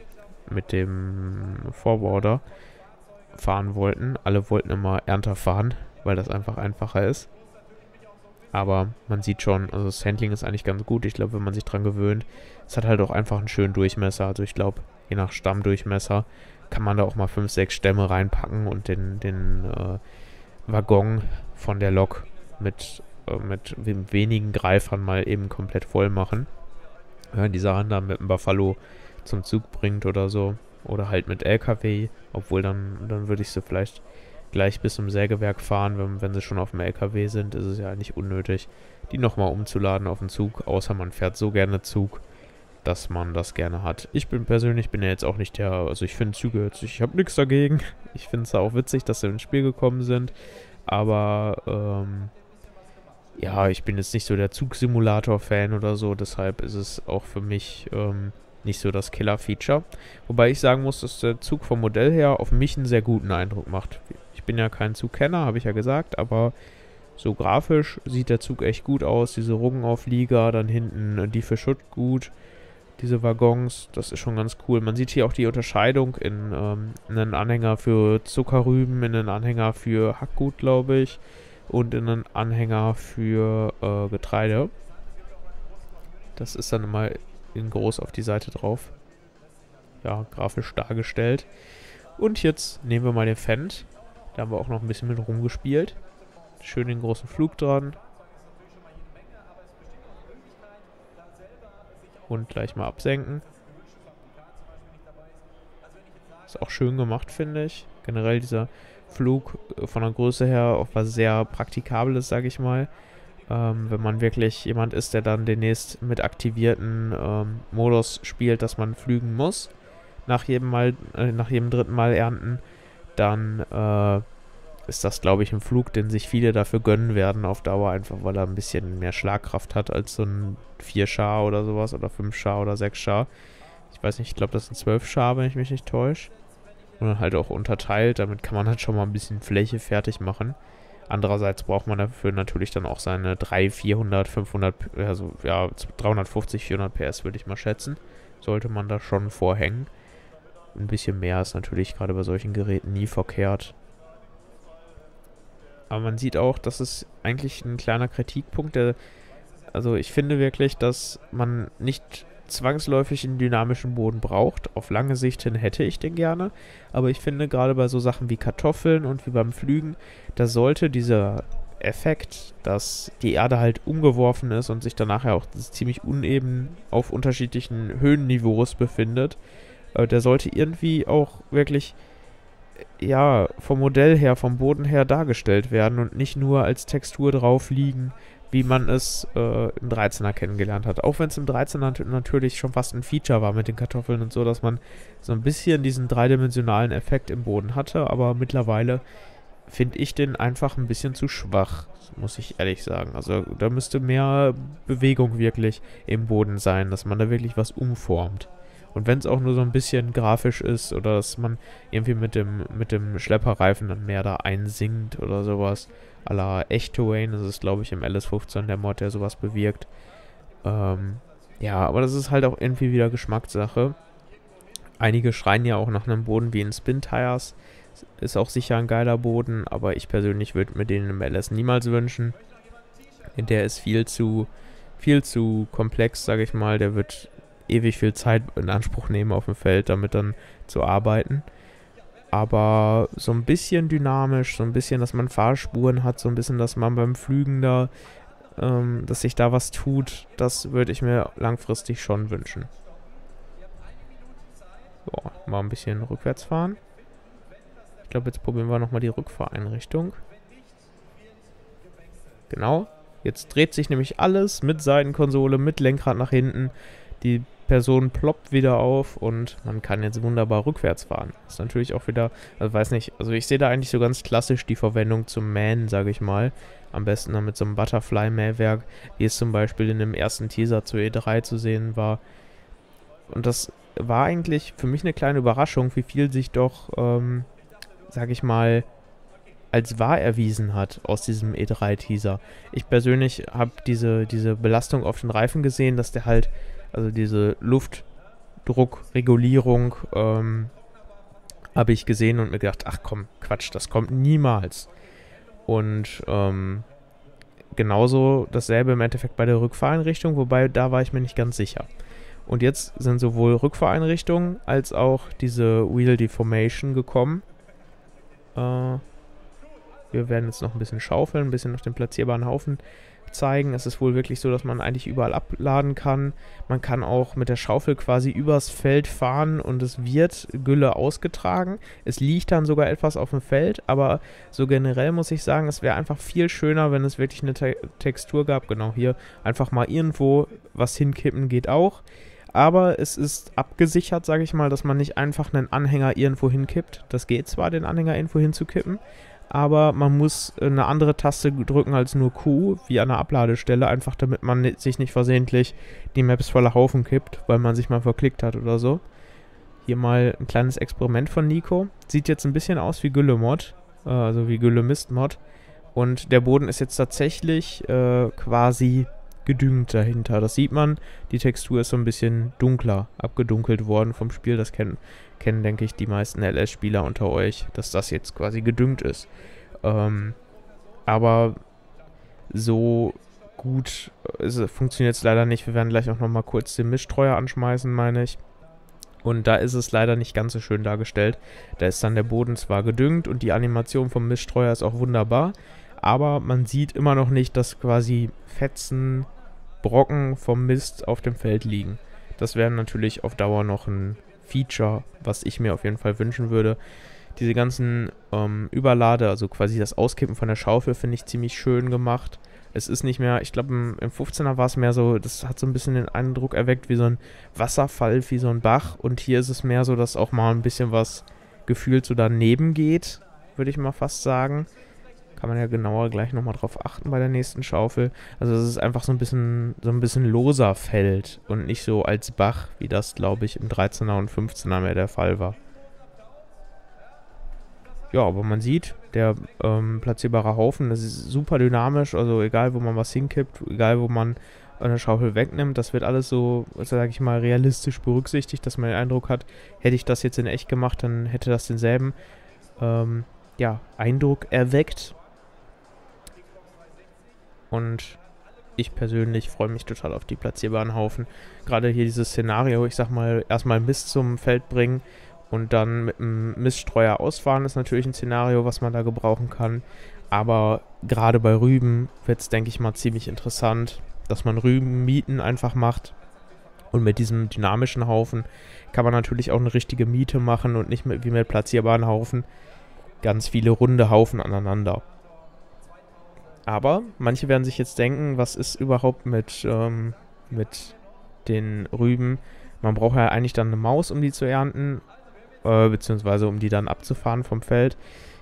Forwarder fahren wollten. Alle wollten immer Ernter fahren, weil das einfach einfacher ist. Aber man sieht schon, also das Handling ist eigentlich ganz gut. Ich glaube, wenn man sich dran gewöhnt, es hat halt auch einfach einen schönen Durchmesser. Also ich glaube, je nach Stammdurchmesser kann man da auch mal 5, 6 Stämme reinpacken und den Waggon von der Lok mit wenigen Greifern mal eben komplett voll machen. Ja, die Sachen dann mit dem Buffalo zum Zug bringt oder so. Oder halt mit LKW, obwohl dann würde ich sie vielleicht gleich bis zum Sägewerk fahren. Wenn sie schon auf dem LKW sind, ist es ja eigentlich unnötig, die nochmal umzuladen auf den Zug, außer man fährt so gerne Zug, dass man das gerne hat. Ich persönlich bin ja jetzt auch nicht also ich finde Züge jetzt, ich habe nichts dagegen. Ich finde es ja auch witzig, dass sie ins Spiel gekommen sind, aber ja, ich bin jetzt nicht so der Zugsimulator-Fan oder so, deshalb ist es auch für mich nicht so das Killer-Feature. Wobei ich sagen muss, dass der Zug vom Modell her auf mich einen sehr guten Eindruck macht. Ich bin ja kein Zugkenner, habe ich ja gesagt, aber so grafisch sieht der Zug echt gut aus. Diese Ruggenauflieger, dann hinten die für Schutt gut, diese Waggons, das ist schon ganz cool. Man sieht hier auch die Unterscheidung in einen Anhänger für Zuckerrüben, in einen Anhänger für Hackgut, glaube ich, und in einen Anhänger für Getreide. Das ist dann immer in groß auf die Seite drauf. Ja, grafisch dargestellt. Und jetzt nehmen wir mal den Fendt. Da haben wir auch noch ein bisschen mit rumgespielt. Schön den großen Flug dran. Und gleich mal absenken. Ist auch schön gemacht, finde ich. Generell dieser Flug von der Größe her auch was sehr Praktikables, sage ich mal. Wenn man wirklich jemand ist, der dann demnächst mit aktivierten Modus spielt, dass man flügen muss, nach jedem dritten Mal ernten, dann ist das, glaube ich, ein Flug, den sich viele dafür gönnen werden auf Dauer, einfach weil er ein bisschen mehr Schlagkraft hat als so ein 4 Char oder sowas oder 5 Char oder 6 Char. Ich weiß nicht, ich glaube, das sind 12 Char, wenn ich mich nicht täusche. Und dann halt auch unterteilt, damit kann man halt schon mal ein bisschen Fläche fertig machen. Andererseits braucht man dafür natürlich dann auch seine 300, 400, 500, also ja, 350, 400 PS würde ich mal schätzen. Sollte man da schon vorhängen. Ein bisschen mehr ist natürlich gerade bei solchen Geräten nie verkehrt. Aber man sieht auch, das ist eigentlich ein kleiner Kritikpunkt. Also ich finde wirklich, dass man nicht zwangsläufig einen dynamischen Boden braucht. Auf lange Sicht hin hätte ich den gerne. Aber ich finde gerade bei so Sachen wie Kartoffeln und wie beim Flügen, da sollte dieser Effekt, dass die Erde halt umgeworfen ist und sich danach ja auch ziemlich uneben auf unterschiedlichen Höhenniveaus befindet, der sollte irgendwie auch wirklich, ja, vom Modell her, vom Boden her dargestellt werden und nicht nur als Textur drauf liegen, wie man es im 13er kennengelernt hat. Auch wenn es im 13er natürlich schon fast ein Feature war mit den Kartoffeln und so, dass man so ein bisschen diesen dreidimensionalen Effekt im Boden hatte, aber mittlerweile finde ich den einfach ein bisschen zu schwach, muss ich ehrlich sagen. Also da müsste mehr Bewegung wirklich im Boden sein, dass man da wirklich was umformt. Und wenn es auch nur so ein bisschen grafisch ist oder dass man irgendwie mit dem Schlepperreifen dann mehr da einsinkt oder sowas. À la Echt-Terrain, das ist glaube ich im LS15 der Mod, der sowas bewirkt. Ja, aber das ist halt auch irgendwie wieder Geschmackssache. Einige schreien ja auch nach einem Boden wie in Spin-Tires. Ist auch sicher ein geiler Boden, aber ich persönlich würde mir den im LS niemals wünschen. Der ist viel zu komplex, sage ich mal. Der wird ewig viel Zeit in Anspruch nehmen auf dem Feld, damit dann zu arbeiten. Aber so ein bisschen dynamisch, so ein bisschen, dass man Fahrspuren hat, so ein bisschen, dass man beim Flügen da, dass sich da was tut, das würde ich mir langfristig schon wünschen. So, mal ein bisschen rückwärts fahren. Ich glaube, jetzt probieren wir nochmal die Rückfahreinrichtung. Genau. Jetzt dreht sich nämlich alles mit Seitenkonsole, mit Lenkrad nach hinten. Die Person ploppt wieder auf und man kann jetzt wunderbar rückwärts fahren. Ist natürlich auch wieder, also weiß nicht, also ich sehe da eigentlich so ganz klassisch die Verwendung zum Mähen, sage ich mal. Am besten dann mit so einem Butterfly-Mähwerk, wie es zum Beispiel in dem ersten Teaser zur E3 zu sehen war. Und das war eigentlich für mich eine kleine Überraschung, wie viel sich doch, sage ich mal, als wahr erwiesen hat aus diesem E3-Teaser. Ich persönlich habe diese Belastung auf den Reifen gesehen, dass der halt, also diese Luftdruckregulierung habe ich gesehen und mir gedacht, ach komm, Quatsch, das kommt niemals. Und genauso dasselbe im Endeffekt bei der Rückfahreinrichtung, wobei da war ich mir nicht ganz sicher. Und jetzt sind sowohl Rückfahreinrichtungen als auch diese Wheel Deformation gekommen. Wir werden jetzt noch ein bisschen schaufeln, ein bisschen auf den platzierbaren Haufen zeigen. Es ist wohl wirklich so, dass man eigentlich überall abladen kann. Man kann auch mit der Schaufel quasi übers Feld fahren und es wird Gülle ausgetragen. Es liegt dann sogar etwas auf dem Feld, aber so generell muss ich sagen, es wäre einfach viel schöner, wenn es wirklich eine Textur gab. Genau, hier einfach mal irgendwo was hinkippen geht auch. Aber es ist abgesichert, sage ich mal, dass man nicht einfach einen Anhänger irgendwo hinkippt. Das geht zwar, den Anhänger irgendwo hinzukippen, aber man muss eine andere Taste drücken als nur Q, wie an der Abladestelle, einfach damit man sich nicht versehentlich die Maps voller Haufen kippt, weil man sich mal verklickt hat oder so. Hier mal ein kleines Experiment von Nico. Sieht jetzt ein bisschen aus wie Gülle-Mod, also wie Gülle-Mist-Mod. Und der Boden ist jetzt tatsächlich quasi gedüngt dahinter. Das sieht man, die Textur ist so ein bisschen dunkler, abgedunkelt worden vom Spiel. Das kennen, denke ich, die meisten LS-Spieler unter euch, dass das jetzt quasi gedüngt ist. Aber so gut funktioniert es leider nicht. Wir werden gleich auch nochmal kurz den Mischstreuer anschmeißen, meine ich. Und da ist es leider nicht ganz so schön dargestellt. Da ist dann der Boden zwar gedüngt und die Animation vom Miststreuer ist auch wunderbar, aber man sieht immer noch nicht, dass quasi Fetzen, Brocken vom Mist auf dem Feld liegen. Das wäre natürlich auf Dauer noch ein Feature, was ich mir auf jeden Fall wünschen würde. Diese ganzen Überlade, also quasi das Auskippen von der Schaufel, finde ich ziemlich schön gemacht. Es ist nicht mehr, ich glaube im 15er war es mehr so, das hat so ein bisschen den Eindruck erweckt wie so ein Wasserfall, wie so ein Bach. Und hier ist es mehr so, dass auch mal ein bisschen was gefühlt so daneben geht, würde ich mal fast sagen. Kann man ja genauer gleich nochmal drauf achten bei der nächsten Schaufel. Also dass es einfach so ein bisschen loser fällt und nicht so als Bach, wie das, glaube ich, im 13er und 15er mehr der Fall war. Ja, aber man sieht, der platzierbare Haufen, das ist super dynamisch, also egal wo man was hinkippt, egal wo man eine Schaufel wegnimmt, das wird alles so, sage ich mal, realistisch berücksichtigt, dass man den Eindruck hat, hätte ich das jetzt in echt gemacht, dann hätte das denselben Eindruck erweckt. Und ich persönlich freue mich total auf die platzierbaren Haufen. Gerade hier dieses Szenario, ich sag mal, erstmal Mist zum Feld bringen und dann mit einem Miststreuer ausfahren, ist natürlich ein Szenario, was man da gebrauchen kann. Aber gerade bei Rüben wird es, denke ich mal, ziemlich interessant, dass man Rübenmieten einfach macht. Und mit diesem dynamischen Haufen kann man natürlich auch eine richtige Miete machen und nicht wie mit platzierbaren Haufen ganz viele runde Haufen aneinander. Aber manche werden sich jetzt denken, was ist überhaupt mit den Rüben? Man braucht ja eigentlich dann eine Maus, um die zu ernten, beziehungsweise um die dann abzufahren vom Feld.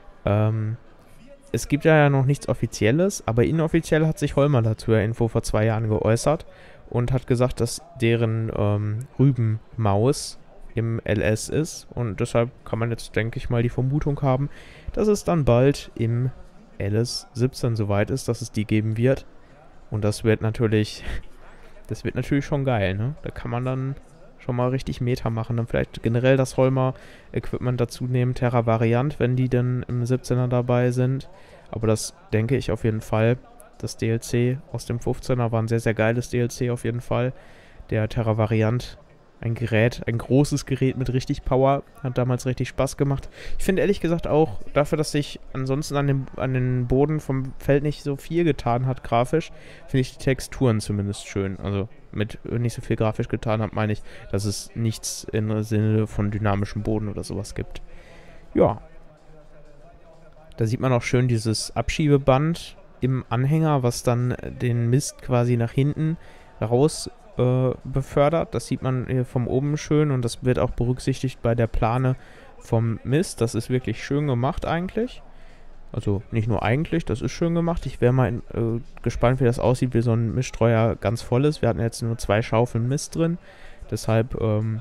Es gibt ja noch nichts Offizielles, aber inoffiziell hat sich Holmer dazu ja Info vor 2 Jahren geäußert und hat gesagt, dass deren Rübenmaus im LS ist. Und deshalb kann man jetzt, denke ich mal, die Vermutung haben, dass es dann bald im LS 17 soweit ist, dass es die geben wird. Und das wird natürlich schon geil, ne? Da kann man dann schon mal richtig Meta machen. Dann vielleicht generell das Holmer-Equipment dazu nehmen, Terra Variant, wenn die dann im 17er dabei sind. Aber das denke ich auf jeden Fall. Das DLC aus dem 15er war ein sehr, sehr geiles DLC auf jeden Fall. Der Terra Variant, ein großes Gerät mit richtig Power, hat damals richtig Spaß gemacht. Ich finde ehrlich gesagt auch, dafür, dass sich ansonsten an den Boden vom Feld nicht so viel getan hat grafisch, finde ich die Texturen zumindest schön. Also mit nicht so viel grafisch getan hat, meine ich, dass es nichts im Sinne von dynamischem Boden oder sowas gibt. Ja. Da sieht man auch schön dieses Abschiebeband im Anhänger, was dann den Mist quasi nach hinten raus befördert. Das sieht man hier von oben schön und das wird auch berücksichtigt bei der Plane vom Mist. Das ist wirklich schön gemacht eigentlich. Also nicht nur eigentlich, das ist schön gemacht. Ich wäre mal gespannt, wie das aussieht, wie so ein Miststreuer ganz voll ist. Wir hatten jetzt nur 2 Schaufeln Mist drin. Deshalb,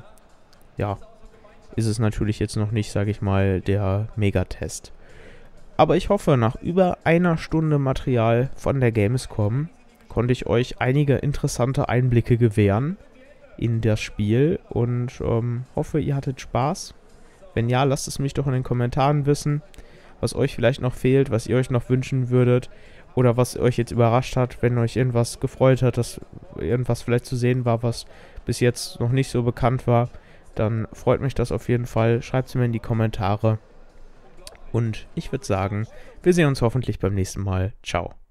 ist es natürlich jetzt noch nicht, sage ich mal, der Megatest. Aber ich hoffe, nach über 1 Stunde Material von der Gamescom konnte ich euch einige interessante Einblicke gewähren in das Spiel und hoffe, ihr hattet Spaß. Wenn ja, lasst es mich doch in den Kommentaren wissen, was euch vielleicht noch fehlt, was ihr euch noch wünschen würdet oder was euch jetzt überrascht hat, wenn euch irgendwas gefreut hat, dass irgendwas vielleicht zu sehen war, was bis jetzt noch nicht so bekannt war. Dann freut mich das auf jeden Fall. Schreibt es mir in die Kommentare. Und ich würde sagen, wir sehen uns hoffentlich beim nächsten Mal. Ciao.